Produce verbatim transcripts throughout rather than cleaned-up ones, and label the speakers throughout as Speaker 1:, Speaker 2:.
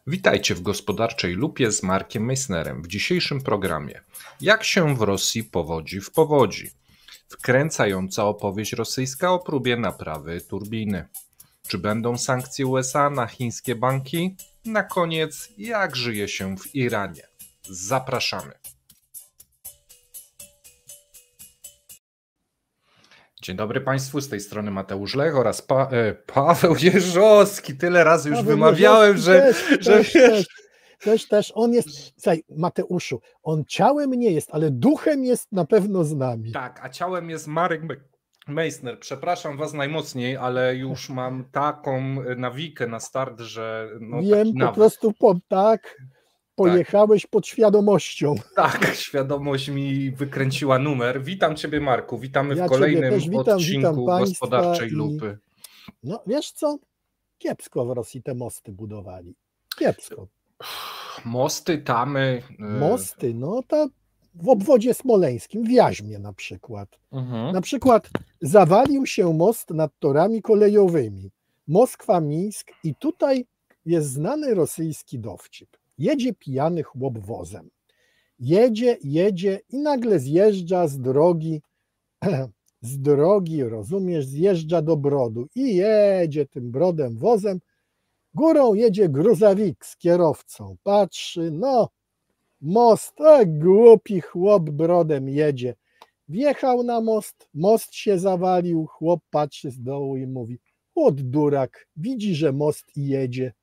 Speaker 1: Witajcie w Gospodarczej Lupie z Markiem Meissnerem. W dzisiejszym programie: jak się w Rosji powodzi w powodzi? Wkręcająca opowieść rosyjska o próbie naprawy turbiny. Czy będą sankcje U S A na chińskie banki? Na koniec, jak żyje się w Iranie? Zapraszamy. Dzień dobry Państwu, z tej strony Mateusz Lech oraz pa- e, Paweł Jeżowski. Tyle razy już
Speaker 2: Paweł
Speaker 1: wymawiałem,
Speaker 2: Jeżowski
Speaker 1: że...
Speaker 2: Też,
Speaker 1: że
Speaker 2: też,
Speaker 1: wiesz...
Speaker 2: też, też, też, on jest, słuchaj, Mateuszu, on ciałem nie jest, ale duchem jest na pewno z nami.
Speaker 1: Tak, a ciałem jest Marek Me- Meissner. Przepraszam Was najmocniej, ale już mam taką nawikę na start, że no
Speaker 2: Wiem,
Speaker 1: taki
Speaker 2: po
Speaker 1: nawyk.
Speaker 2: prostu po, tak, pojechałeś pod świadomością.
Speaker 1: Tak, świadomość mi wykręciła numer. Witam Ciebie, Marku, witamy
Speaker 2: Ja
Speaker 1: w kolejnym
Speaker 2: ciebie też witam,
Speaker 1: odcinku
Speaker 2: witam państwa
Speaker 1: Gospodarczej
Speaker 2: i-
Speaker 1: Lupy.
Speaker 2: No wiesz co, kiepsko w Rosji te mosty budowali, kiepsko.
Speaker 1: Mosty, tamy... y,
Speaker 2: Mosty, no to w obwodzie smoleńskim, w Jaźmie na przykład.
Speaker 1: Mhm.
Speaker 2: Na przykład zawalił się most nad torami kolejowymi. Moskwa-Mińsk i tutaj jest znany rosyjski dowcip. Jedzie pijany chłop wozem. Jedzie, jedzie i nagle zjeżdża z drogi, z drogi, rozumiesz, zjeżdża do brodu i jedzie tym brodem wozem. Górą jedzie gruzawik z kierowcą. Patrzy, no, most, a głupi chłop brodem jedzie. Wjechał na most, most się zawalił, chłop patrzy z dołu i mówi: od durak, widzi, że most i jedzie.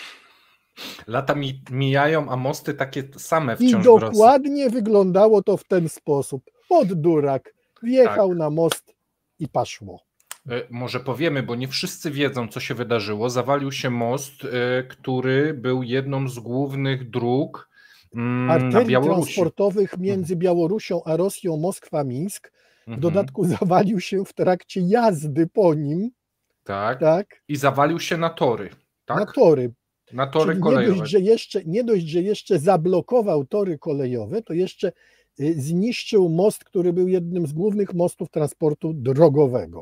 Speaker 1: Lata mi mijają, a mosty takie same
Speaker 2: I
Speaker 1: wciąż w Rosji.
Speaker 2: dokładnie wyglądało to w ten sposób. Od durak, wjechał
Speaker 1: Tak.
Speaker 2: na most i paszło.
Speaker 1: Y, Może powiemy, bo nie wszyscy wiedzą, co się wydarzyło. Zawalił się most, y, który był jedną z głównych dróg mm, na
Speaker 2: Arterii
Speaker 1: Białorusi.
Speaker 2: transportowych między Białorusią a Rosją, Moskwa-Mińsk, w
Speaker 1: Mhm.
Speaker 2: dodatku zawalił się w trakcie jazdy po nim,
Speaker 1: Tak.
Speaker 2: tak,
Speaker 1: I zawalił się na tory.
Speaker 2: na
Speaker 1: Tak?
Speaker 2: tory.
Speaker 1: Na tory
Speaker 2: Czyli nie
Speaker 1: kolejowe.
Speaker 2: dość, że jeszcze, nie dość, że jeszcze zablokował tory kolejowe, to jeszcze y, zniszczył most, który był jednym z głównych mostów transportu drogowego.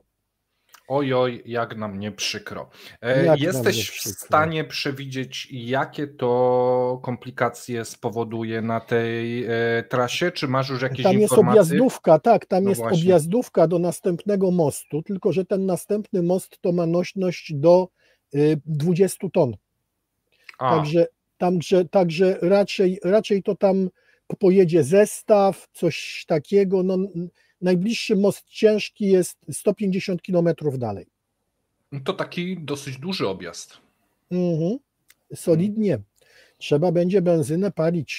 Speaker 1: Oj, oj, jak nam nie przykro. E,
Speaker 2: Jak nam
Speaker 1: Jesteś
Speaker 2: nie
Speaker 1: w
Speaker 2: przykro.
Speaker 1: stanie przewidzieć, jakie to komplikacje spowoduje na tej e, trasie? Czy masz już jakieś
Speaker 2: Tam jest
Speaker 1: informacje?
Speaker 2: objazdówka, tak, tam
Speaker 1: No
Speaker 2: jest
Speaker 1: właśnie.
Speaker 2: objazdówka do następnego mostu, tylko że ten następny most to ma nośność do y, dwudziestu ton.
Speaker 1: A,
Speaker 2: Także, także, także raczej, raczej to tam pojedzie zestaw, coś takiego. No, n- najbliższy most ciężki jest sto pięćdziesiąt kilometrów dalej.
Speaker 1: to taki dosyć duży objazd.
Speaker 2: Mhm. Solidnie. Trzeba będzie benzynę palić.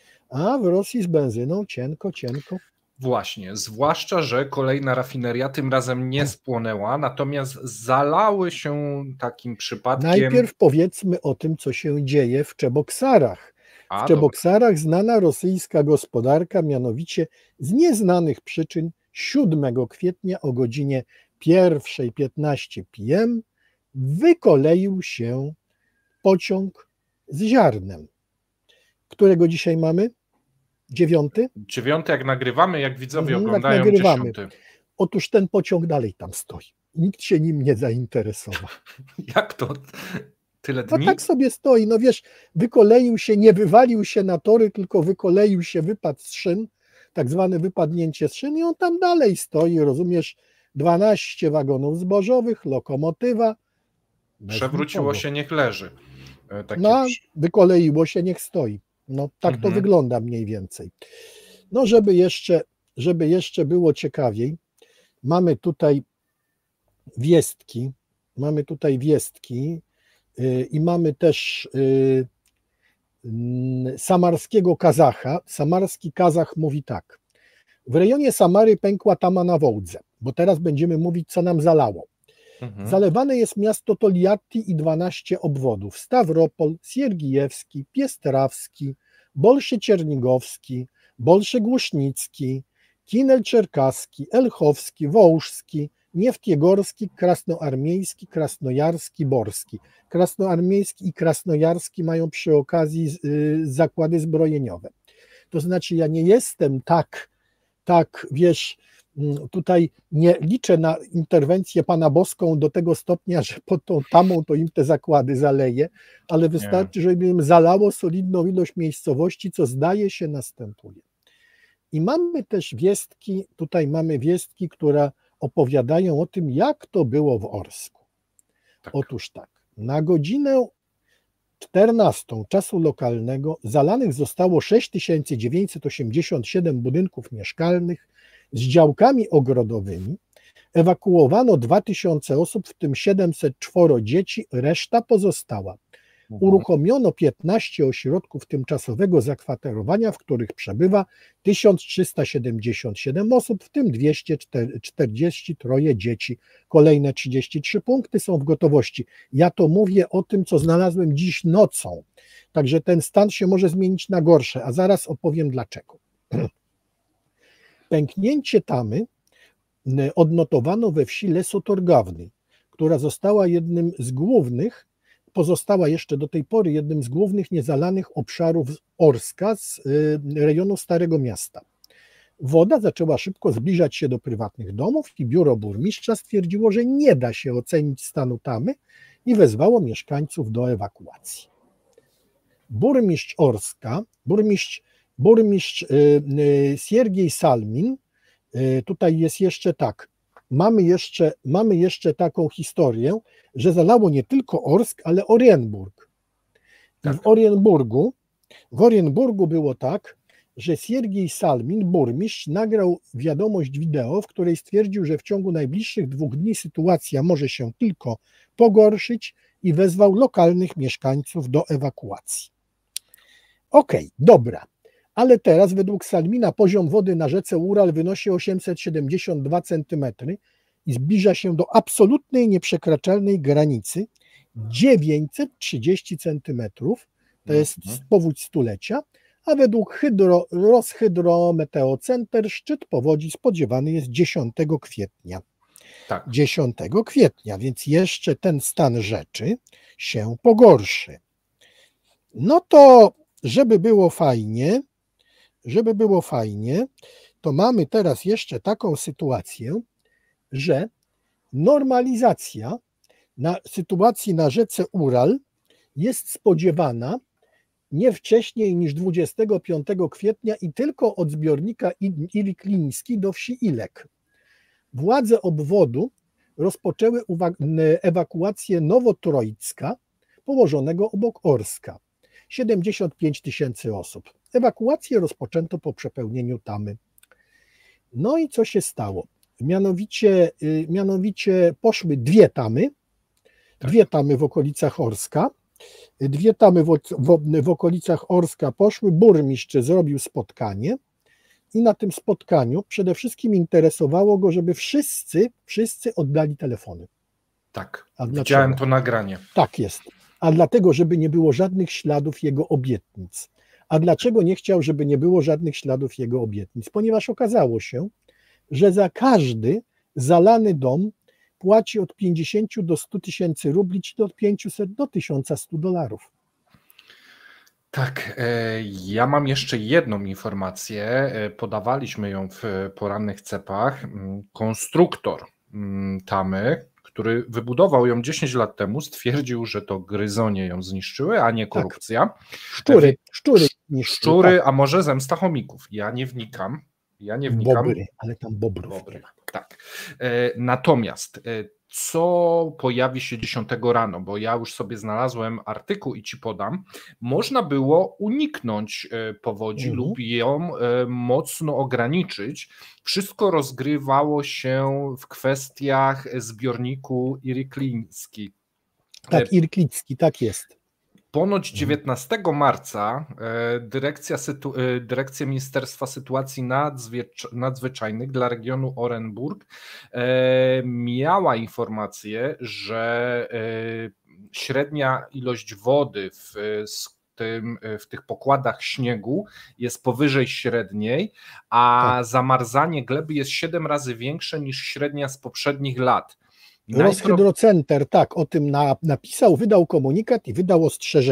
Speaker 2: A w Rosji z benzyną cienko, cienko.
Speaker 1: Właśnie, zwłaszcza, że kolejna rafineria tym razem nie spłonęła, natomiast zalały się takim przypadkiem.
Speaker 2: Najpierw powiedzmy o tym, co się dzieje w Czeboksarach.
Speaker 1: A,
Speaker 2: W
Speaker 1: dobra.
Speaker 2: Czeboksarach znana rosyjska gospodarka mianowicie z nieznanych przyczyn siódmego kwietnia o godzinie pierwsza piętnaście p m wykoleił się pociąg z ziarnem. Którego dzisiaj mamy? Dziewiąty?
Speaker 1: Dziewiąty, jak nagrywamy, jak widzowie
Speaker 2: Mhm, jak
Speaker 1: oglądają
Speaker 2: nagrywamy.
Speaker 1: dziesiąty.
Speaker 2: Otóż ten pociąg dalej tam stoi. Nikt się nim nie zainteresował.
Speaker 1: Jak to? Tyle
Speaker 2: No
Speaker 1: dni?
Speaker 2: tak sobie stoi, no wiesz, wykoleił się, nie wywalił się na tory, tylko wykoleił się, wypadł z szyn, tak zwane wypadnięcie z szyn i on tam dalej stoi, rozumiesz, dwanaście wagonów zbożowych, lokomotywa. bez
Speaker 1: Przewróciło
Speaker 2: nikogo.
Speaker 1: się, niech leży. E, Takie
Speaker 2: No,
Speaker 1: przy-
Speaker 2: wykoleiło się, niech stoi. No tak to
Speaker 1: Mhm.
Speaker 2: wygląda mniej więcej. No żeby jeszcze, żeby jeszcze było ciekawiej, mamy tutaj Wiestki, mamy tutaj Wiestki yy, i mamy też yy, mm, samarskiego Kazacha. Samarski Kazach mówi tak: w rejonie Samary pękła tama na Wołdze, bo teraz będziemy mówić, co nam zalało.
Speaker 1: Mhm.
Speaker 2: Zalewane jest miasto Toliatti i dwanaście obwodów: Stawropol, Siergijewski, Piestrawski, Bolszy Czernigowski, Bolszy Głusznicki, Kinel Czerkaski, Elchowski, Wołżski, Nieftjegorski, Krasnoarmiejski, Krasnojarski, Borski. Krasnoarmiejski i Krasnojarski mają przy okazji y, zakłady zbrojeniowe. To znaczy, ja nie jestem tak, tak, wiesz, tutaj nie liczę na interwencję Pana Boską do tego stopnia, że pod tą tamą to im te zakłady zaleje, ale wystarczy, żeby im zalało solidną ilość miejscowości, co zdaje się następuje. I mamy też wieści, tutaj mamy wieści, które opowiadają o tym, jak to było w Orsku. Tak. Otóż tak, na godzinę czternastą czasu lokalnego zalanych zostało sześć tysięcy dziewięćset osiemdziesiąt siedem budynków mieszkalnych z działkami ogrodowymi. Ewakuowano dwa tysiące osób, w tym siedemset cztery dzieci, reszta pozostała. Uruchomiono piętnaście ośrodków tymczasowego zakwaterowania, w których przebywa tysiąc trzysta siedemdziesiąt siedem osób, w tym dwieście czterdzieści trzy dzieci. Kolejne trzydzieści trzy punkty są w gotowości. Ja to mówię o tym, co znalazłem dziś nocą. Także ten stan się może zmienić na gorsze, a zaraz opowiem dlaczego. Pęknięcie tamy odnotowano we wsi Lesotorgawny, która została jednym z głównych pozostała jeszcze do tej pory jednym z głównych niezalanych obszarów Orska z rejonu Starego Miasta. Woda zaczęła szybko zbliżać się do prywatnych domów i biuro burmistrza stwierdziło, że nie da się ocenić stanu tamy i wezwało mieszkańców do ewakuacji. Burmistrz Orska, burmistrz, burmistrz Siergiej Salmin, tutaj jest jeszcze tak, Mamy jeszcze, mamy jeszcze taką historię, że zalało nie tylko Orsk, ale Orienburg. I w Orienburgu, w Orienburgu było tak, że Siergiej Salmin, burmistrz, nagrał wiadomość wideo, w której stwierdził, że w ciągu najbliższych dwóch dni sytuacja może się tylko pogorszyć i wezwał lokalnych mieszkańców do ewakuacji. Okej, okay, dobra. Ale teraz według Salmina poziom wody na rzece Ural wynosi osiemset siedemdziesiąt dwa centymetry i zbliża się do absolutnej nieprzekraczalnej granicy dziewięćset trzydzieści centymetrów, to jest powódź stulecia, a według hydro, Roshydrometeocenter szczyt powodzi spodziewany jest dziesiątego kwietnia. Tak. dziesiątego kwietnia, więc jeszcze ten stan rzeczy się pogorszy. No to, żeby było fajnie, Żeby było fajnie, to mamy teraz jeszcze taką sytuację, że normalizacja na sytuacji na rzece Ural jest spodziewana nie wcześniej niż dwudziestego piątego kwietnia i tylko od zbiornika Irikliński do wsi Ilek. Władze obwodu rozpoczęły ewakuację Nowotrojcka, położonego obok Orska. siedemdziesiąt pięć tysięcy osób. Ewakuację rozpoczęto po przepełnieniu tamy. No i co się stało? Mianowicie, mianowicie poszły dwie tamy, tak. dwie tamy w okolicach Orska, dwie tamy w, w, w okolicach Orska poszły, burmistrz zrobił spotkanie i na tym spotkaniu przede wszystkim interesowało go, żeby wszyscy, wszyscy oddali telefony.
Speaker 1: Tak, widziałem to nagranie.
Speaker 2: Tak jest. A dlatego, żeby nie było żadnych śladów jego obietnic. A dlaczego nie chciał, żeby nie było żadnych śladów jego obietnic? Ponieważ okazało się, że za każdy zalany dom płaci od pięćdziesięciu do stu tysięcy rubli, czy od pięciuset do tysiąca stu dolarów.
Speaker 1: Tak, ja mam jeszcze jedną informację, podawaliśmy ją w porannych cepach. Konstruktor tamy, który wybudował ją dziesięć lat temu, stwierdził, że to gryzonie ją zniszczyły, a nie korupcja. Tak.
Speaker 2: Szczury, szczury.
Speaker 1: Szczury, tak. A może zemsta chomików. Ja nie wnikam. Ja nie wnikam.
Speaker 2: Bobry, ale tam bobrów.
Speaker 1: Bobry, tak. Natomiast co pojawi się dziesiątego rano, bo ja już sobie znalazłem artykuł i ci podam, można było uniknąć powodzi mhm. lub ją mocno ograniczyć. Wszystko rozgrywało się w kwestiach zbiorniku Irikliński.
Speaker 2: Tak, Irklicki, tak jest.
Speaker 1: Ponoć dziewiętnastego marca dyrekcja, dyrekcja Ministerstwa Sytuacji Nadzwyczajnych dla regionu Orenburg miała informację, że średnia ilość wody w, tym, w tych pokładach śniegu jest powyżej średniej, a tak. zamarzanie gleby jest siedem razy większe niż średnia z poprzednich lat.
Speaker 2: Roshydrocenter, tak, o tym na, napisał, wydał komunikat i wydał ostrzeżenie.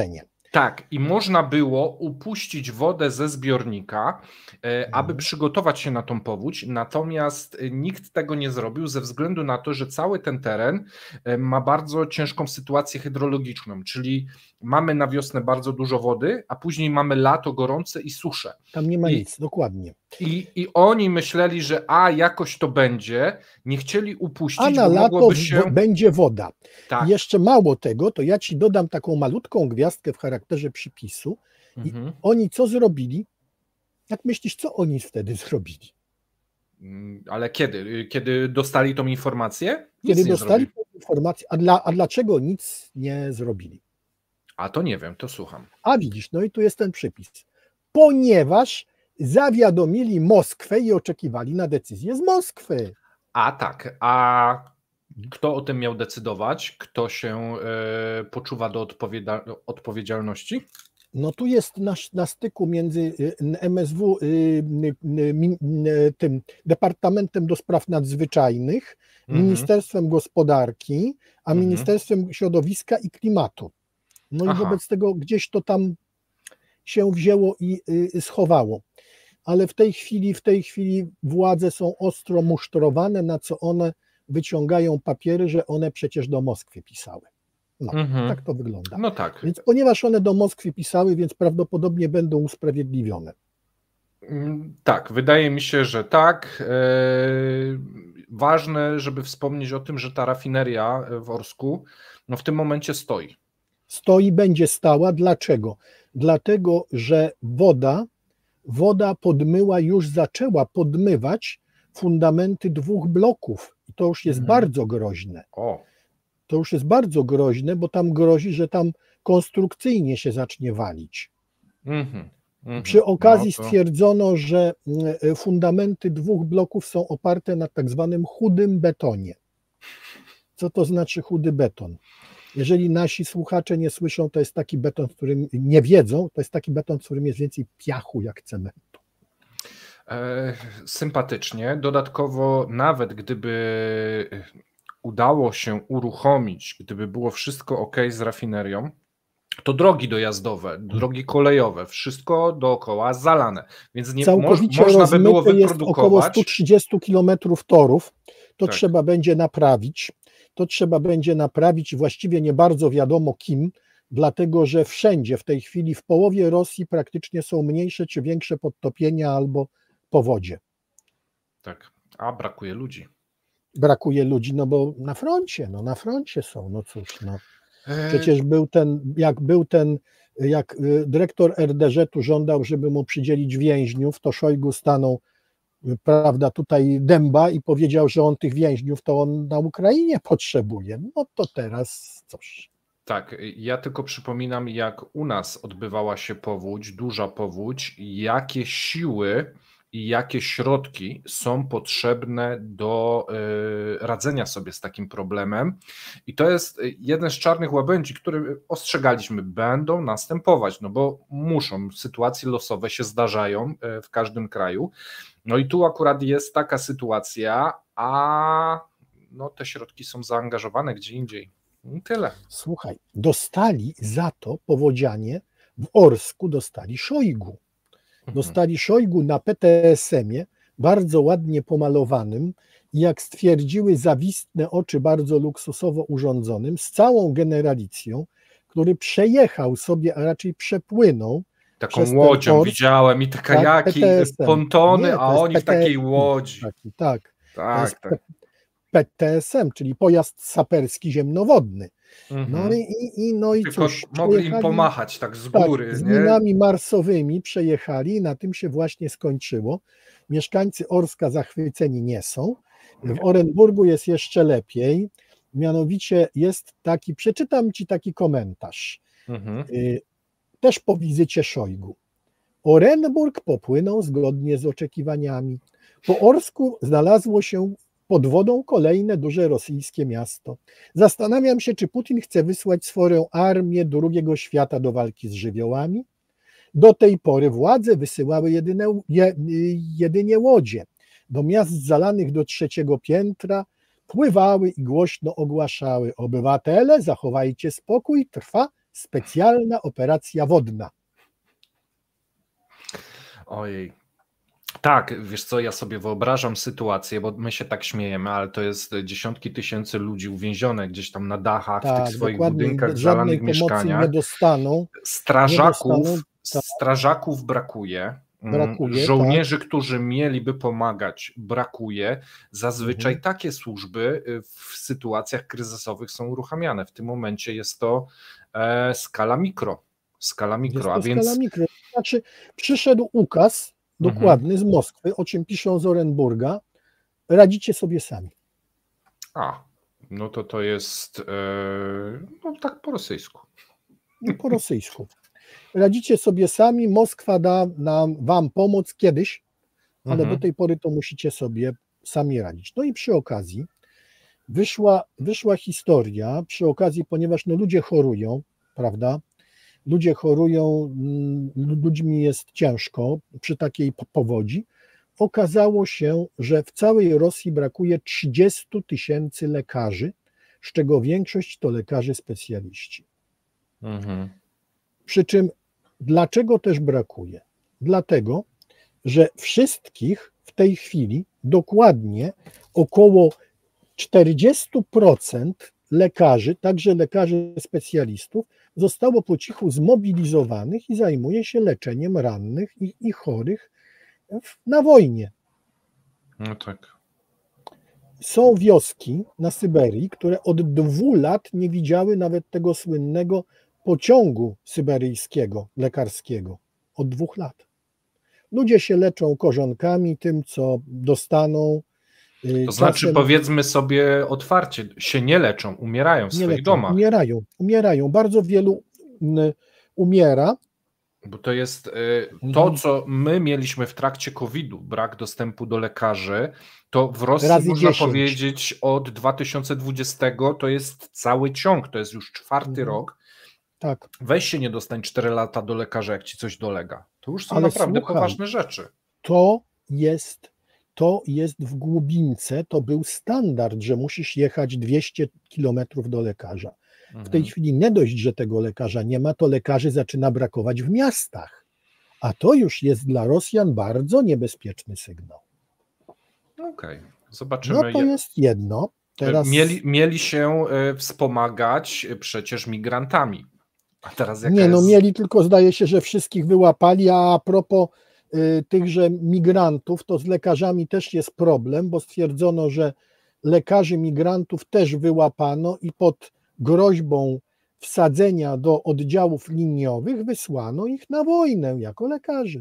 Speaker 1: Tak, i można było upuścić wodę ze zbiornika, e, aby
Speaker 2: Mhm.
Speaker 1: przygotować się na tą powódź, natomiast e, nikt tego nie zrobił ze względu na to, że cały ten teren e, ma bardzo ciężką sytuację hydrologiczną, czyli mamy na wiosnę bardzo dużo wody, a później mamy lato gorące i susze.
Speaker 2: Tam nie ma
Speaker 1: I,
Speaker 2: nic, dokładnie.
Speaker 1: i, I oni myśleli, że a jakoś to będzie, nie chcieli upuścić,
Speaker 2: A na
Speaker 1: bo
Speaker 2: lato
Speaker 1: mogłoby
Speaker 2: w-
Speaker 1: się...
Speaker 2: będzie woda.
Speaker 1: Tak.
Speaker 2: I jeszcze mało tego, to ja ci dodam taką malutką gwiazdkę w charakterze przypisu. I
Speaker 1: Mhm.
Speaker 2: oni co zrobili? Jak myślisz, co oni wtedy zrobili?
Speaker 1: Mm, Ale kiedy? Kiedy dostali tą informację? Nic
Speaker 2: Kiedy
Speaker 1: nie
Speaker 2: dostali
Speaker 1: zrobili.
Speaker 2: tę informację, a, dla, a dlaczego nic nie zrobili?
Speaker 1: A to nie wiem, to słucham.
Speaker 2: A widzisz, no i tu jest ten przypis. Ponieważ zawiadomili Moskwę i oczekiwali na decyzję z Moskwy.
Speaker 1: A tak, a kto o tym miał decydować? Kto się e, poczuwa do odpowiada- odpowiedzialności?
Speaker 2: No tu jest na, na styku między y, M S W, y, y, mi- y, tym Departamentem do Spraw Nadzwyczajnych,
Speaker 1: Mhm.
Speaker 2: Ministerstwem Gospodarki, a
Speaker 1: Mhm.
Speaker 2: Ministerstwem Środowiska i Klimatu. No i
Speaker 1: Aha.
Speaker 2: wobec tego gdzieś to tam się wzięło i y, schowało. Ale w tej chwili, w tej chwili władze są ostro musztrowane, na co one wyciągają papiery, że one przecież do Moskwy pisały. No,
Speaker 1: Mhm.
Speaker 2: tak to wygląda.
Speaker 1: No tak.
Speaker 2: Więc ponieważ one do Moskwy pisały, więc prawdopodobnie będą usprawiedliwione.
Speaker 1: Mm, Tak, wydaje mi się, że tak. E, Ważne, żeby wspomnieć o tym, że ta rafineria w Orsku no w tym momencie stoi.
Speaker 2: Stoi, będzie stała. Dlaczego? Dlatego, że woda, woda podmyła, już zaczęła podmywać fundamenty dwóch bloków. I to już jest
Speaker 1: Mhm.
Speaker 2: bardzo groźne.
Speaker 1: O,
Speaker 2: To już jest bardzo groźne, bo tam grozi, że tam konstrukcyjnie się zacznie walić.
Speaker 1: mhm. Mhm.
Speaker 2: Przy okazji
Speaker 1: No to-
Speaker 2: stwierdzono, że mm, fundamenty dwóch bloków są oparte na tak zwanym chudym betonie. Co to znaczy chudy beton? Jeżeli nasi słuchacze nie słyszą, to jest taki beton, w którym nie wiedzą, to jest taki beton, w którym jest więcej piachu jak cementu.
Speaker 1: E, Sympatycznie. Dodatkowo, nawet gdyby udało się uruchomić, gdyby było wszystko ok z rafinerią, to drogi dojazdowe, drogi kolejowe, wszystko dookoła zalane, więc nie mo,
Speaker 2: Całkowicie
Speaker 1: można by było
Speaker 2: rozmyte jest około
Speaker 1: wyprodukować.
Speaker 2: sto trzydzieści kilometrów torów. To
Speaker 1: Tak.
Speaker 2: trzeba będzie naprawić. To trzeba będzie naprawić właściwie nie bardzo wiadomo kim, dlatego że wszędzie w tej chwili w połowie Rosji praktycznie są mniejsze czy większe podtopienia albo powodzie.
Speaker 1: Tak, a brakuje ludzi.
Speaker 2: Brakuje ludzi, no bo na froncie, no na froncie są, no cóż, no.
Speaker 1: E,
Speaker 2: Przecież był ten, jak był ten, jak y, dyrektor er de zet u żądał, żeby mu przydzielić więźniów, to Szojgu stanął, y, prawda, tutaj dęba i powiedział, że on tych więźniów to on na Ukrainie potrzebuje. No to teraz coś.
Speaker 1: Tak, ja tylko przypominam, jak u nas odbywała się powódź, duża powódź, jakie siły i jakie środki są potrzebne do y, radzenia sobie z takim problemem. I to jest jeden z czarnych łabędzi, który ostrzegaliśmy, będą następować, no bo muszą, sytuacje losowe się zdarzają y, w każdym kraju. No i tu akurat jest taka sytuacja, a no, te środki są zaangażowane gdzie indziej. I tyle.
Speaker 2: Słuchaj, dostali za to powodzianie, w Orsku dostali Szojgu. Dostali Szojgu na P T S emie, bardzo ładnie pomalowanym i jak stwierdziły zawistne oczy, bardzo luksusowo urządzonym, z całą generalicją, który przejechał sobie, a raczej przepłynął
Speaker 1: Taką
Speaker 2: przez ten
Speaker 1: łodzią
Speaker 2: Orsk,
Speaker 1: widziałem i te
Speaker 2: tak,
Speaker 1: kajaki,
Speaker 2: P T S em.
Speaker 1: pontony,
Speaker 2: Nie, to
Speaker 1: a
Speaker 2: jest
Speaker 1: oni w
Speaker 2: P T S em.
Speaker 1: takiej łodzi.
Speaker 2: Taki, tak, to jest
Speaker 1: Tak, tak.
Speaker 2: P T S em, czyli pojazd saperski ziemnowodny.
Speaker 1: Mhm.
Speaker 2: No i, i, no i
Speaker 1: Tylko
Speaker 2: cóż,
Speaker 1: mogli im
Speaker 2: przejechali-
Speaker 1: pomachać tak z
Speaker 2: tak,
Speaker 1: góry,
Speaker 2: z
Speaker 1: nie?
Speaker 2: minami marsowymi przejechali i na tym się właśnie skończyło. Mieszkańcy Orska zachwyceni nie są. W
Speaker 1: Nie.
Speaker 2: Orenburgu jest jeszcze lepiej. Mianowicie jest taki, przeczytam ci taki komentarz,
Speaker 1: Mhm.
Speaker 2: y, też po wizycie Szojgu. Orenburg popłynął zgodnie z oczekiwaniami. Po Orsku znalazło się pod wodą kolejne duże rosyjskie miasto. Zastanawiam się, czy Putin chce wysłać swoją armię drugiego świata do walki z żywiołami. Do tej pory władze wysyłały jedyne, je, jedynie łodzie. Do miast zalanych do trzeciego piętra pływały i głośno ogłaszały: obywatele, zachowajcie spokój, trwa specjalna operacja wodna.
Speaker 1: Ojej. Tak, wiesz co, ja sobie wyobrażam sytuację, bo my się tak śmiejemy, ale to jest dziesiątki tysięcy ludzi uwięzione gdzieś tam na dachach,
Speaker 2: tak,
Speaker 1: w tych swoich
Speaker 2: dokładnie,
Speaker 1: budynkach,
Speaker 2: żadnej
Speaker 1: zalanych
Speaker 2: pomocy
Speaker 1: mieszkaniach.
Speaker 2: nie dostaną.
Speaker 1: Strażaków,
Speaker 2: nie dostaną, tak.
Speaker 1: strażaków brakuje.
Speaker 2: Brakuje,
Speaker 1: żołnierzy,
Speaker 2: tak.
Speaker 1: którzy mieliby pomagać, brakuje. Zazwyczaj
Speaker 2: mhm.
Speaker 1: takie służby w sytuacjach kryzysowych są uruchamiane. W tym momencie jest to e, skala mikro. Skala mikro,
Speaker 2: jest to
Speaker 1: a więc...
Speaker 2: skala mikro. Znaczy, przyszedł ukaz dokładny mhm. z Moskwy, o czym piszą z Orenburga. Radzicie sobie sami.
Speaker 1: A, no to to jest e, no tak po rosyjsku.
Speaker 2: No, po rosyjsku. Radzicie sobie sami, Moskwa da nam, wam pomoc kiedyś, ale mhm. do tej pory to musicie sobie sami radzić. No i przy okazji wyszła, wyszła historia, przy okazji, ponieważ no, ludzie chorują, prawda? Ludzie chorują, ludźmi jest ciężko przy takiej powodzi. Okazało się, że w całej Rosji brakuje trzydziestu tysięcy lekarzy, z czego większość to lekarze specjaliści. Mhm. Przy czym dlaczego też brakuje? Dlatego, że wszystkich w tej chwili dokładnie około czterdzieści procent lekarzy, także lekarzy specjalistów, zostało po cichu zmobilizowanych i zajmuje się leczeniem rannych i, i chorych na wojnie.
Speaker 1: No tak.
Speaker 2: Są wioski na Syberii, które od dwóch lat nie widziały nawet tego słynnego pociągu syberyjskiego, lekarskiego. Od dwóch lat. Ludzie się leczą korzonkami, tym co dostaną.
Speaker 1: To Czasem, znaczy powiedzmy sobie otwarcie, się nie leczą, umierają w swoich
Speaker 2: leczą,
Speaker 1: domach.
Speaker 2: Umierają, umierają. Bardzo wielu umiera.
Speaker 1: Bo to jest to, co my mieliśmy w trakcie kowida, brak dostępu do lekarzy, to w Rosji
Speaker 2: Razy
Speaker 1: można
Speaker 2: dziesięć.
Speaker 1: powiedzieć od dwa tysiące dwudziestego to jest cały ciąg, to jest już czwarty mhm. rok.
Speaker 2: Tak.
Speaker 1: Weź się nie dostań cztery lata do lekarza, jak ci coś dolega. To już są
Speaker 2: Ale
Speaker 1: naprawdę
Speaker 2: słuchaj,
Speaker 1: poważne rzeczy.
Speaker 2: To jest, to jest w głubince, to był standard, że musisz jechać dwieście kilometrów do lekarza. W tej chwili nie dość, że tego lekarza nie ma, to lekarzy zaczyna brakować w miastach. A to już jest dla Rosjan bardzo niebezpieczny sygnał.
Speaker 1: Okej, okay. Zobaczymy.
Speaker 2: No to jest jedno. Teraz...
Speaker 1: Mieli, mieli się wspomagać przecież migrantami. A teraz jaka
Speaker 2: nie, no
Speaker 1: jest...
Speaker 2: mieli, tylko zdaje się, że wszystkich wyłapali, a a propos y, tychże migrantów, to z lekarzami też jest problem, bo stwierdzono, że lekarzy migrantów też wyłapano i pod groźbą wsadzenia do oddziałów liniowych wysłano ich na wojnę jako lekarzy.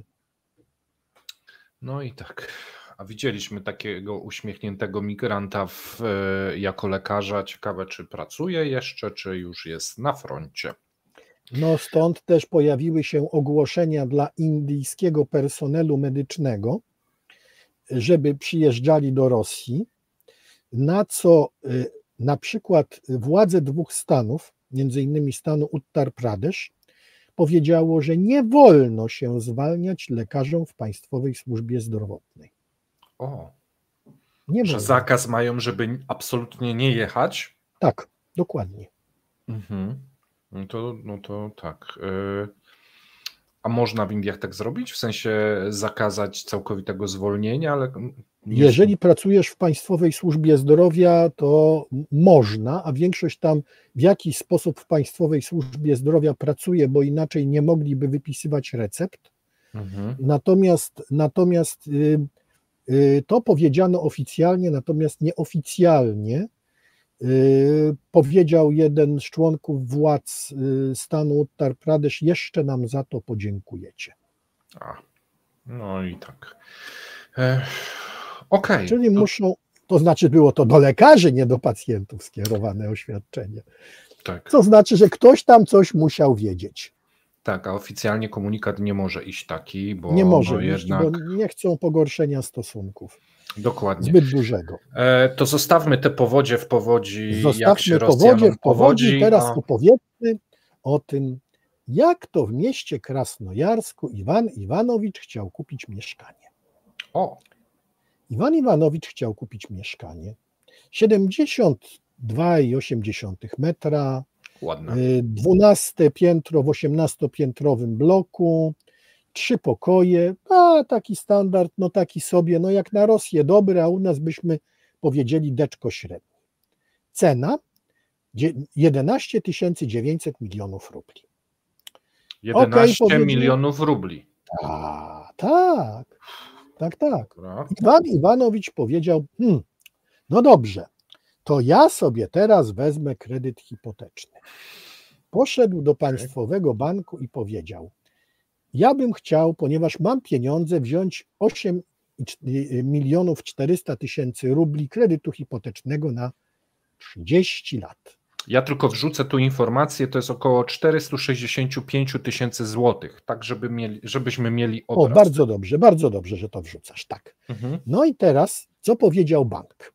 Speaker 1: No i tak. A widzieliśmy takiego uśmiechniętego migranta w, jako lekarza. Ciekawe, czy pracuje jeszcze, czy już jest na froncie.
Speaker 2: No stąd też pojawiły się ogłoszenia dla indyjskiego personelu medycznego, żeby przyjeżdżali do Rosji, na co na przykład władze dwóch stanów, między innymi stanu Uttar Pradesh, powiedziało, że nie wolno się zwalniać lekarzom w Państwowej Służbie Zdrowotnej.
Speaker 1: O,
Speaker 2: nie
Speaker 1: że
Speaker 2: wolno.
Speaker 1: Zakaz mają, żeby absolutnie nie jechać?
Speaker 2: Tak, dokładnie.
Speaker 1: Mhm. No to, no to tak. A można w Indiach tak zrobić? W sensie zakazać całkowitego zwolnienia? Ale nie...
Speaker 2: Jeżeli pracujesz w Państwowej Służbie Zdrowia, to można, a większość tam w jakiś sposób w Państwowej Służbie Zdrowia pracuje, bo inaczej nie mogliby wypisywać recept. Mhm. Natomiast, natomiast y, y, to powiedziano oficjalnie, natomiast nieoficjalnie y, powiedział jeden z członków władz y, stanu Uttar Pradesh: jeszcze nam za to podziękujecie.
Speaker 1: A, no i tak. Ech. Okay,
Speaker 2: Czyli
Speaker 1: to...
Speaker 2: muszą, to znaczy było to do lekarzy, nie do pacjentów skierowane oświadczenie.
Speaker 1: Tak.
Speaker 2: To znaczy, że ktoś tam coś musiał wiedzieć.
Speaker 1: Tak, a oficjalnie komunikat nie może iść taki, bo
Speaker 2: nie może
Speaker 1: no
Speaker 2: iść,
Speaker 1: jednak...
Speaker 2: bo nie chcą pogorszenia stosunków.
Speaker 1: Dokładnie.
Speaker 2: Zbyt dużego.
Speaker 1: E, to zostawmy te powodzie w powodzi.
Speaker 2: Zostawmy
Speaker 1: jak się
Speaker 2: powodzie w powodzi.
Speaker 1: powodzi.
Speaker 2: Teraz
Speaker 1: a...
Speaker 2: opowiedzmy o tym, jak to w mieście Krasnojarsku Iwan Iwanowicz chciał kupić mieszkanie.
Speaker 1: O.
Speaker 2: Iwan Iwanowicz chciał kupić mieszkanie siedemdziesiąt dwa i osiem metra,
Speaker 1: Ładne.
Speaker 2: dwunaste piętro w osiemnastopiętrowym bloku, trzy pokoje, a taki standard, no taki sobie, no jak na Rosję dobry, a u nas byśmy powiedzieli deczko średnie. Cena jedenaście tysięcy dziewięćset milionów rubli.
Speaker 1: jedenaście okay, milionów rubli.
Speaker 2: A, tak, tak, tak. Iwan Iwanowicz powiedział, hmm, no dobrze, to ja sobie teraz wezmę kredyt hipoteczny. Poszedł do Państwowego Banku i powiedział, ja bym chciał, ponieważ mam pieniądze, wziąć osiem milionów czterysta tysięcy rubli kredytu hipotecznego na trzydzieści lat.
Speaker 1: Ja tylko wrzucę tu informację, to jest około czterysta sześćdziesiąt pięć tysięcy złotych, tak żeby mieli, żebyśmy mieli obraz.
Speaker 2: O, bardzo dobrze, bardzo dobrze, że to wrzucasz, tak. Mhm. No i teraz, co powiedział bank?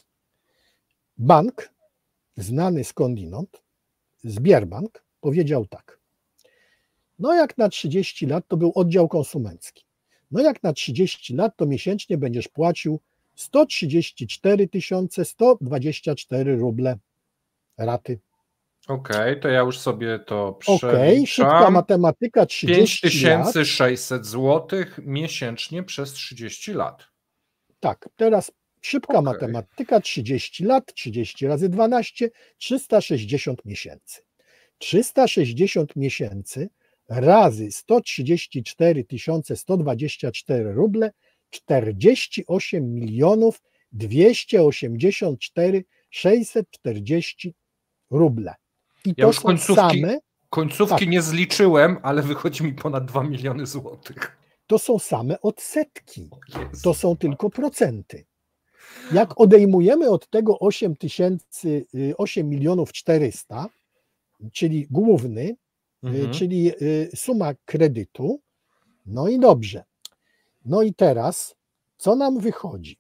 Speaker 2: Bank, znany skądinąd, Sberbank, powiedział tak. No jak na trzydzieści lat, to był oddział konsumencki. No jak na trzydzieści lat, to miesięcznie będziesz płacił sto trzydzieści cztery tysiące sto dwadzieścia cztery ruble raty.
Speaker 1: Okej, okay, to ja już sobie to przeliczam.
Speaker 2: Okej, okay, szybka matematyka, trzydzieści
Speaker 1: pięć tysięcy sześćset złotych miesięcznie przez trzydzieści lat.
Speaker 2: Tak, teraz szybka okay. matematyka, trzydzieści lat, trzydzieści razy dwanaście, trzysta sześćdziesiąt miesięcy. trzysta sześćdziesiąt miesięcy razy sto trzydzieści cztery tysiące sto dwadzieścia cztery ruble, czterdzieści osiem milionów dwieście osiemdziesiąt cztery tysiące sześćset czterdzieści ruble. I
Speaker 1: ja
Speaker 2: to
Speaker 1: już
Speaker 2: są
Speaker 1: końcówki,
Speaker 2: same,
Speaker 1: końcówki
Speaker 2: tak,
Speaker 1: nie zliczyłem, ale wychodzi mi ponad dwa miliony złotych.
Speaker 2: To są same odsetki. To są tylko procenty. Jak odejmujemy od tego osiem tysięcy, osiem milionów czterysta, czyli główny, mhm. czyli suma kredytu, no i dobrze. No i teraz, co nam wychodzi?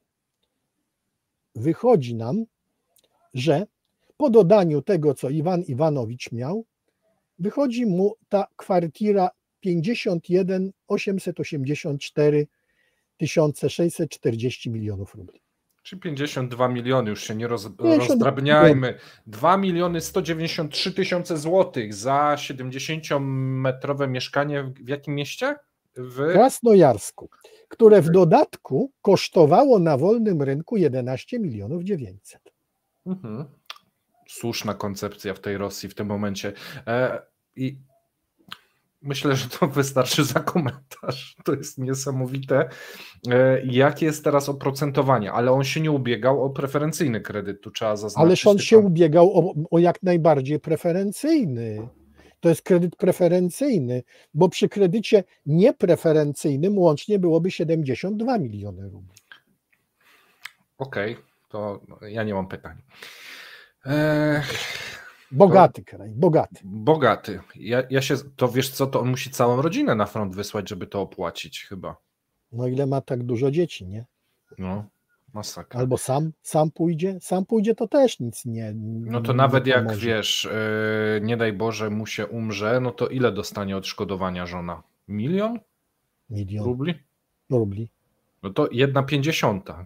Speaker 2: Wychodzi nam, że po dodaniu tego, co Iwan Iwanowicz miał, wychodzi mu ta kwartira pięćdziesiąt jeden miliony osiemset osiemdziesiąt cztery tysiące sześćset czterdzieści milionów rubli.
Speaker 1: Czy pięćdziesiąt dwa miliony, już się nie roz, rozdrabniajmy. dwa miliony sto dziewięćdziesiąt trzy tysiące złotych za siedemdziesięciometrowe mieszkanie w jakim mieście? W
Speaker 2: Krasnojarsku, które w dodatku kosztowało na wolnym rynku jedenaście milionów dziewięćset.
Speaker 1: Mhm. Słuszna koncepcja w tej Rosji w tym momencie. E, I myślę, że to wystarczy za komentarz. To jest niesamowite. E, jakie jest teraz oprocentowanie? Ale on się nie ubiegał o preferencyjny kredyt, tu trzeba zaznaczyć.
Speaker 2: Ależ on
Speaker 1: tylko...
Speaker 2: się ubiegał o, o jak najbardziej preferencyjny. To jest kredyt preferencyjny, bo przy kredycie niepreferencyjnym łącznie byłoby siedemdziesiąt dwa miliony rubli.
Speaker 1: Okej, okay, to ja nie mam pytań. Ech,
Speaker 2: bogaty to, kraj, bogaty.
Speaker 1: Bogaty. Ja, ja się, to wiesz co, to on musi całą rodzinę na front wysłać, żeby to opłacić chyba.
Speaker 2: No ile ma tak dużo dzieci, nie?
Speaker 1: No, masakra.
Speaker 2: Albo sam, sam pójdzie, sam pójdzie to też nic nie
Speaker 1: No to nie nawet jak pomoże. Wiesz, yy, nie daj Boże mu się umrze, no to ile dostanie odszkodowania żona? Milion?
Speaker 2: Milion.
Speaker 1: Rubli?
Speaker 2: Rubli.
Speaker 1: No to jedna pięćdziesiąta.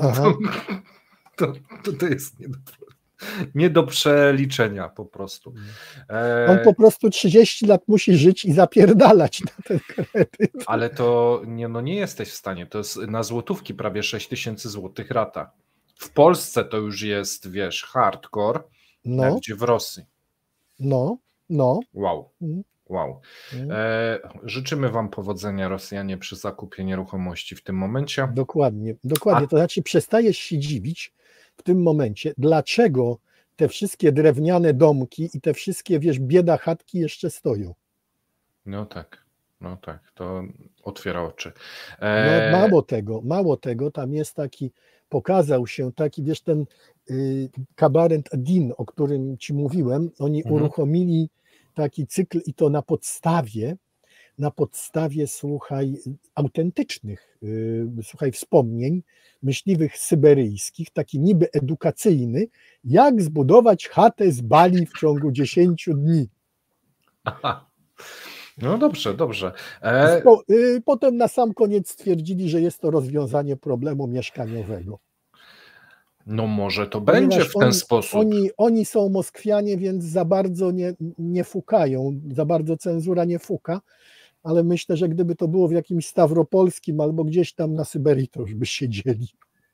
Speaker 1: To, to, to jest nie do, nie do przeliczenia po prostu.
Speaker 2: E... On po prostu trzydzieści lat musi żyć i zapierdalać na ten kredyt.
Speaker 1: Ale to nie, no nie jesteś w stanie, to jest na złotówki prawie sześć tysięcy złotych rata. W Polsce to już jest, wiesz, hardcore, no. Jak gdzie w Rosji.
Speaker 2: No, no.
Speaker 1: Wow. Wow. E, życzymy wam powodzenia, Rosjanie, przy zakupie nieruchomości w tym momencie.
Speaker 2: Dokładnie, dokładnie. A... To znaczy przestajesz się dziwić w tym momencie, dlaczego te wszystkie drewniane domki i te wszystkie, wiesz, bieda chatki jeszcze stoją.
Speaker 1: No tak, no tak, to otwiera oczy. E...
Speaker 2: No mało tego, mało tego, tam jest taki, pokazał się taki, wiesz, ten y, kabaret Din, o którym ci mówiłem, oni mhm. uruchomili taki cykl i to na podstawie, na podstawie, słuchaj, autentycznych, yy, słuchaj, wspomnień myśliwych syberyjskich, taki niby edukacyjny, jak zbudować chatę z bali w ciągu dziesięciu dni.
Speaker 1: Aha. No dobrze, dobrze. E...
Speaker 2: Po, yy, potem na sam koniec stwierdzili, że jest to rozwiązanie problemu mieszkaniowego.
Speaker 1: No może to
Speaker 2: Ponieważ
Speaker 1: będzie w ten
Speaker 2: oni,
Speaker 1: sposób.
Speaker 2: Oni, oni są Moskwianie, więc za bardzo nie, nie fukają, za bardzo cenzura nie fuka, ale myślę, że gdyby to było w jakimś Stawropolskim albo gdzieś tam na Syberii, to już by siedzieli.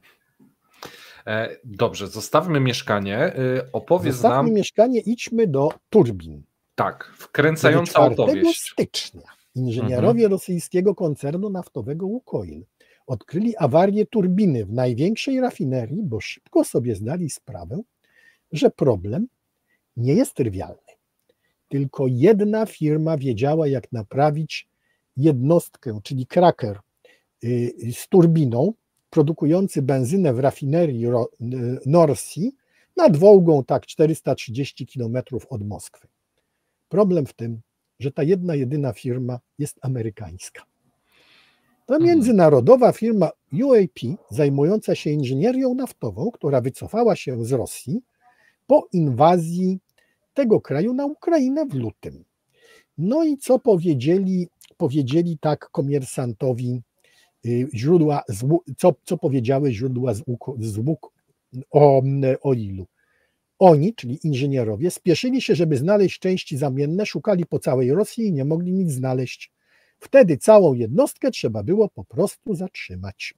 Speaker 1: Dobrze, zostawmy mieszkanie. Opowiedz
Speaker 2: Zostawmy
Speaker 1: nam...
Speaker 2: mieszkanie, idźmy do turbin.
Speaker 1: Tak, wkręcająca opowieść.
Speaker 2: czwartego stycznia inżynierowie mhm. rosyjskiego koncernu naftowego Łukoil odkryli awarię turbiny w największej rafinerii, bo szybko sobie zdali sprawę, że problem nie jest trywialny. Tylko jedna firma wiedziała, jak naprawić jednostkę, czyli kraker z turbiną produkujący benzynę w rafinerii North Sea nad Wołgą, tak czterysta trzydzieści kilometrów od Moskwy. Problem w tym, że ta jedna, jedyna firma jest amerykańska. To międzynarodowa firma U A P, zajmująca się inżynierią naftową, która wycofała się z Rosji po inwazji tego kraju na Ukrainę w lutym. No i co powiedzieli, powiedzieli tak komersantowi źródła, co, co powiedziały źródła z, z o, o ilu. Oni, czyli inżynierowie, spieszyli się, żeby znaleźć części zamienne, szukali po całej Rosji i nie mogli nic znaleźć. Wtedy całą jednostkę trzeba było po prostu zatrzymać.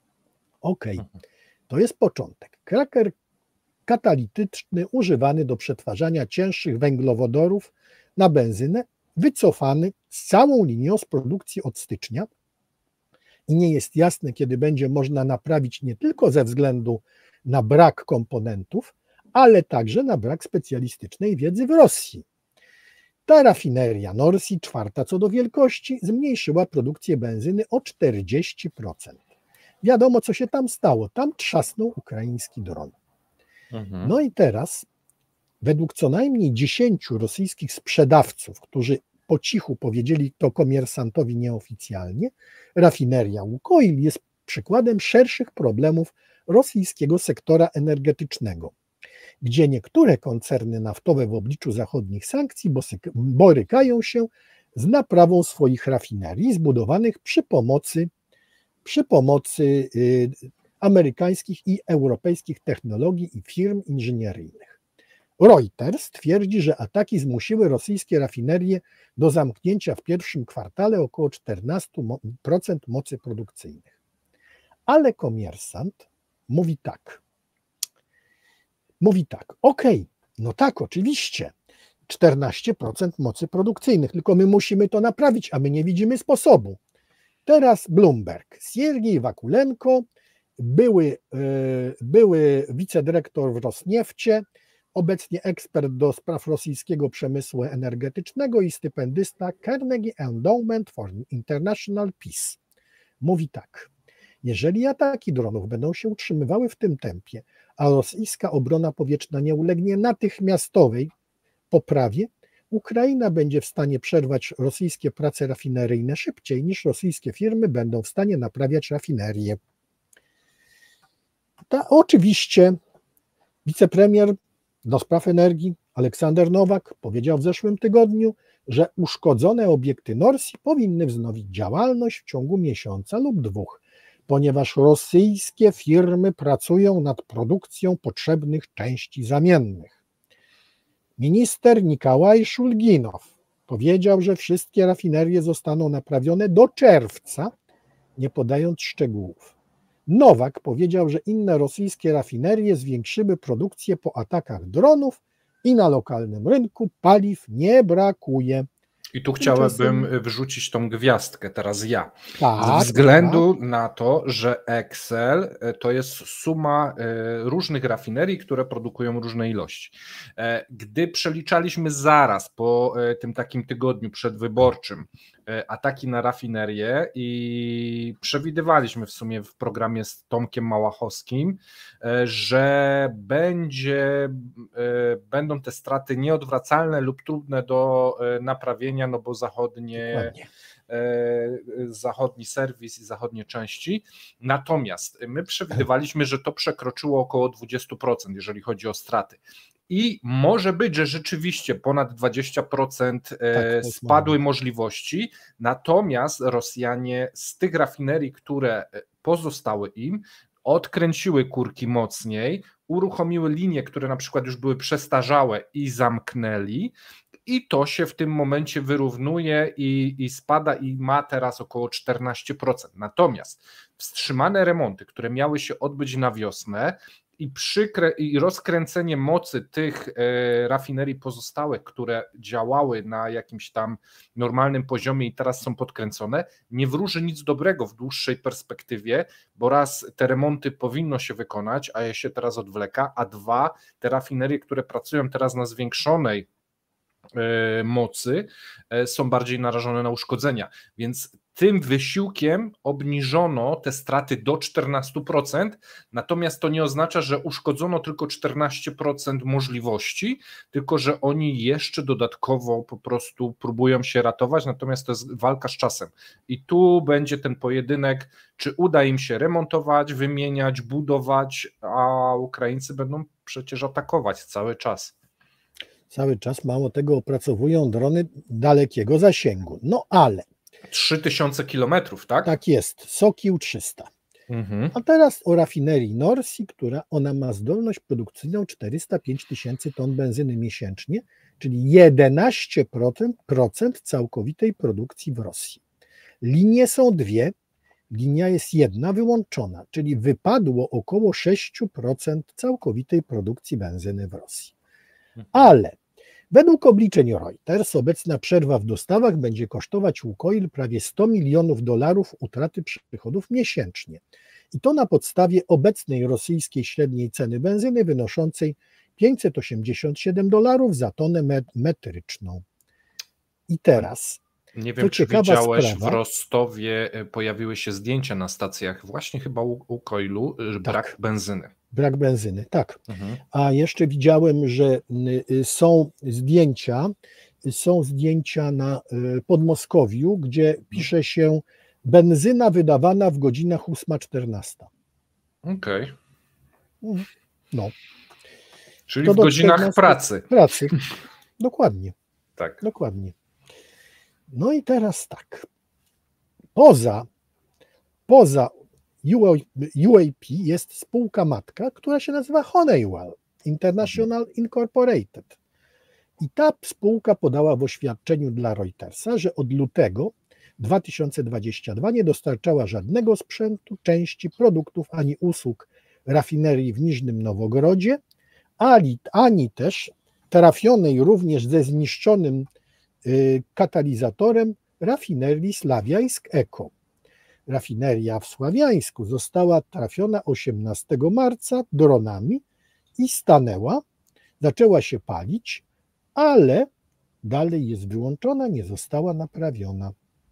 Speaker 2: Okej, okay. To jest początek. Kraker katalityczny używany do przetwarzania cięższych węglowodorów na benzynę, wycofany z całą linią z produkcji od stycznia i nie jest jasne, kiedy będzie można naprawić nie tylko ze względu na brak komponentów, ale także na brak specjalistycznej wiedzy w Rosji. Ta rafineria North Sea, czwarta co do wielkości, zmniejszyła produkcję benzyny o czterdzieści procent. Wiadomo, co się tam stało. Tam trzasnął ukraiński dron. Mhm. No i teraz, według co najmniej dziesięciu rosyjskich sprzedawców, którzy po cichu powiedzieli to komersantowi nieoficjalnie, rafineria Łukoil jest przykładem szerszych problemów rosyjskiego sektora energetycznego, gdzie niektóre koncerny naftowe w obliczu zachodnich sankcji borykają się z naprawą swoich rafinerii zbudowanych przy pomocy, przy pomocy y, amerykańskich i europejskich technologii i firm inżynieryjnych. Reuters twierdzi, że ataki zmusiły rosyjskie rafinerie do zamknięcia w pierwszym kwartale około czternaście procent mocy produkcyjnych. Ale komersant mówi tak. Mówi tak, okej, okay, no tak, oczywiście, czternaście procent mocy produkcyjnych, tylko my musimy to naprawić, a my nie widzimy sposobu. Teraz Bloomberg, Siergiej Wakulenko, były, były wicedyrektor w Rosniefcie, obecnie ekspert do spraw rosyjskiego przemysłu energetycznego i stypendysta Carnegie Endowment for International Peace. Mówi tak, jeżeli ataki dronów będą się utrzymywały w tym tempie, a rosyjska obrona powietrzna nie ulegnie natychmiastowej poprawie, Ukraina będzie w stanie przerwać rosyjskie prace rafineryjne szybciej niż rosyjskie firmy będą w stanie naprawiać rafinerie. Ta, oczywiście wicepremier do spraw energii Aleksander Nowak powiedział w zeszłym tygodniu, że uszkodzone obiekty North Sea powinny wznowić działalność w ciągu miesiąca lub dwóch, ponieważ rosyjskie firmy pracują nad produkcją potrzebnych części zamiennych. Minister Nikołaj Szulginow powiedział, że wszystkie rafinerie zostaną naprawione do czerwca, nie podając szczegółów. Nowak powiedział, że inne rosyjskie rafinerie zwiększyły produkcję po atakach dronów i na lokalnym rynku paliw nie brakuje.
Speaker 1: I tu chciałbym wrzucić tą gwiazdkę teraz ja.
Speaker 2: Tak,
Speaker 1: ze względu tak. na to, że Excel to jest suma różnych rafinerii, które produkują różne ilości. Gdy przeliczaliśmy zaraz po tym takim tygodniu przedwyborczym ataki na rafinerię i przewidywaliśmy w sumie w programie z Tomkiem Małachowskim, że będzie, będą te straty nieodwracalne lub trudne do naprawienia, no bo zachodnie, Dokładnie. zachodni serwis i zachodnie części. Natomiast my przewidywaliśmy, że to przekroczyło około dwadzieścia procent, jeżeli chodzi o straty. I może być, że rzeczywiście ponad dwadzieścia procent tak, spadły możliwości, natomiast Rosjanie z tych rafinerii, które pozostały im, odkręciły kurki mocniej, uruchomiły linie, które na przykład już były przestarzałe i zamknęli, i to się w tym momencie wyrównuje i, i spada i ma teraz około czternaście procent. Natomiast wstrzymane remonty, które miały się odbyć na wiosnę i, przykre, i rozkręcenie mocy tych e, rafinerii pozostałych, które działały na jakimś tam normalnym poziomie i teraz są podkręcone, nie wróży nic dobrego w dłuższej perspektywie, bo raz te remonty powinno się wykonać, a je się teraz odwleka, a dwa, te rafinerie, które pracują teraz na zwiększonej mocy, są bardziej narażone na uszkodzenia, więc tym wysiłkiem obniżono te straty do czternastu procent, natomiast to nie oznacza, że uszkodzono tylko czternaście procent możliwości, tylko że oni jeszcze dodatkowo po prostu próbują się ratować, natomiast to jest walka z czasem i tu będzie ten pojedynek, czy uda im się remontować, wymieniać, budować, a Ukraińcy będą przecież atakować cały czas.
Speaker 2: Cały czas, mało tego, opracowują drony dalekiego zasięgu. No ale...
Speaker 1: trzy tysiące kilometrów, tak?
Speaker 2: Tak jest, Sokił trzysta.
Speaker 1: Mhm.
Speaker 2: A teraz o rafinerii Norsi, która ona ma zdolność produkcyjną czterysta pięć tysięcy ton benzyny miesięcznie, czyli jedenaście procent całkowitej produkcji w Rosji. Linie są dwie, linia jest jedna wyłączona, czyli wypadło około sześć procent całkowitej produkcji benzyny w Rosji. Ale według obliczeń Reuters obecna przerwa w dostawach będzie kosztować Łukoil prawie sto milionów dolarów utraty przychodów miesięcznie. I to na podstawie obecnej rosyjskiej średniej ceny benzyny wynoszącej pięćset osiemdziesiąt siedem dolarów za tonę metryczną. I teraz...
Speaker 1: Nie wiem, czy widziałeś,
Speaker 2: sprawa.
Speaker 1: w Rostowie pojawiły się zdjęcia na stacjach właśnie chyba Łukoilu, brak
Speaker 2: Tak.
Speaker 1: benzyny.
Speaker 2: Brak benzyny, tak.
Speaker 1: Mhm.
Speaker 2: A jeszcze widziałem, że są zdjęcia, są zdjęcia na Podmoskowiu, gdzie pisze się benzyna wydawana w godzinach ósma czternasta.
Speaker 1: Okej.
Speaker 2: Okay. No.
Speaker 1: Czyli
Speaker 2: To
Speaker 1: w godzinach pracy.
Speaker 2: Pracy, dokładnie.
Speaker 1: Tak.
Speaker 2: Dokładnie. No i teraz tak. Poza, poza U A P jest spółka matka, która się nazywa Honeywell International Incorporated. I ta spółka podała w oświadczeniu dla Reutersa, że od lutego dwa tysiące dwudziestego drugiego nie dostarczała żadnego sprzętu, części, produktów ani usług rafinerii w Niżnym Nowogrodzie, ani, ani też trafionej również ze zniszczonym y, katalizatorem rafinerii Sławiańsk-Eko. Rafineria w Sławiańsku została trafiona osiemnastego marca dronami i stanęła, zaczęła się palić, ale dalej jest wyłączona, nie została naprawiona.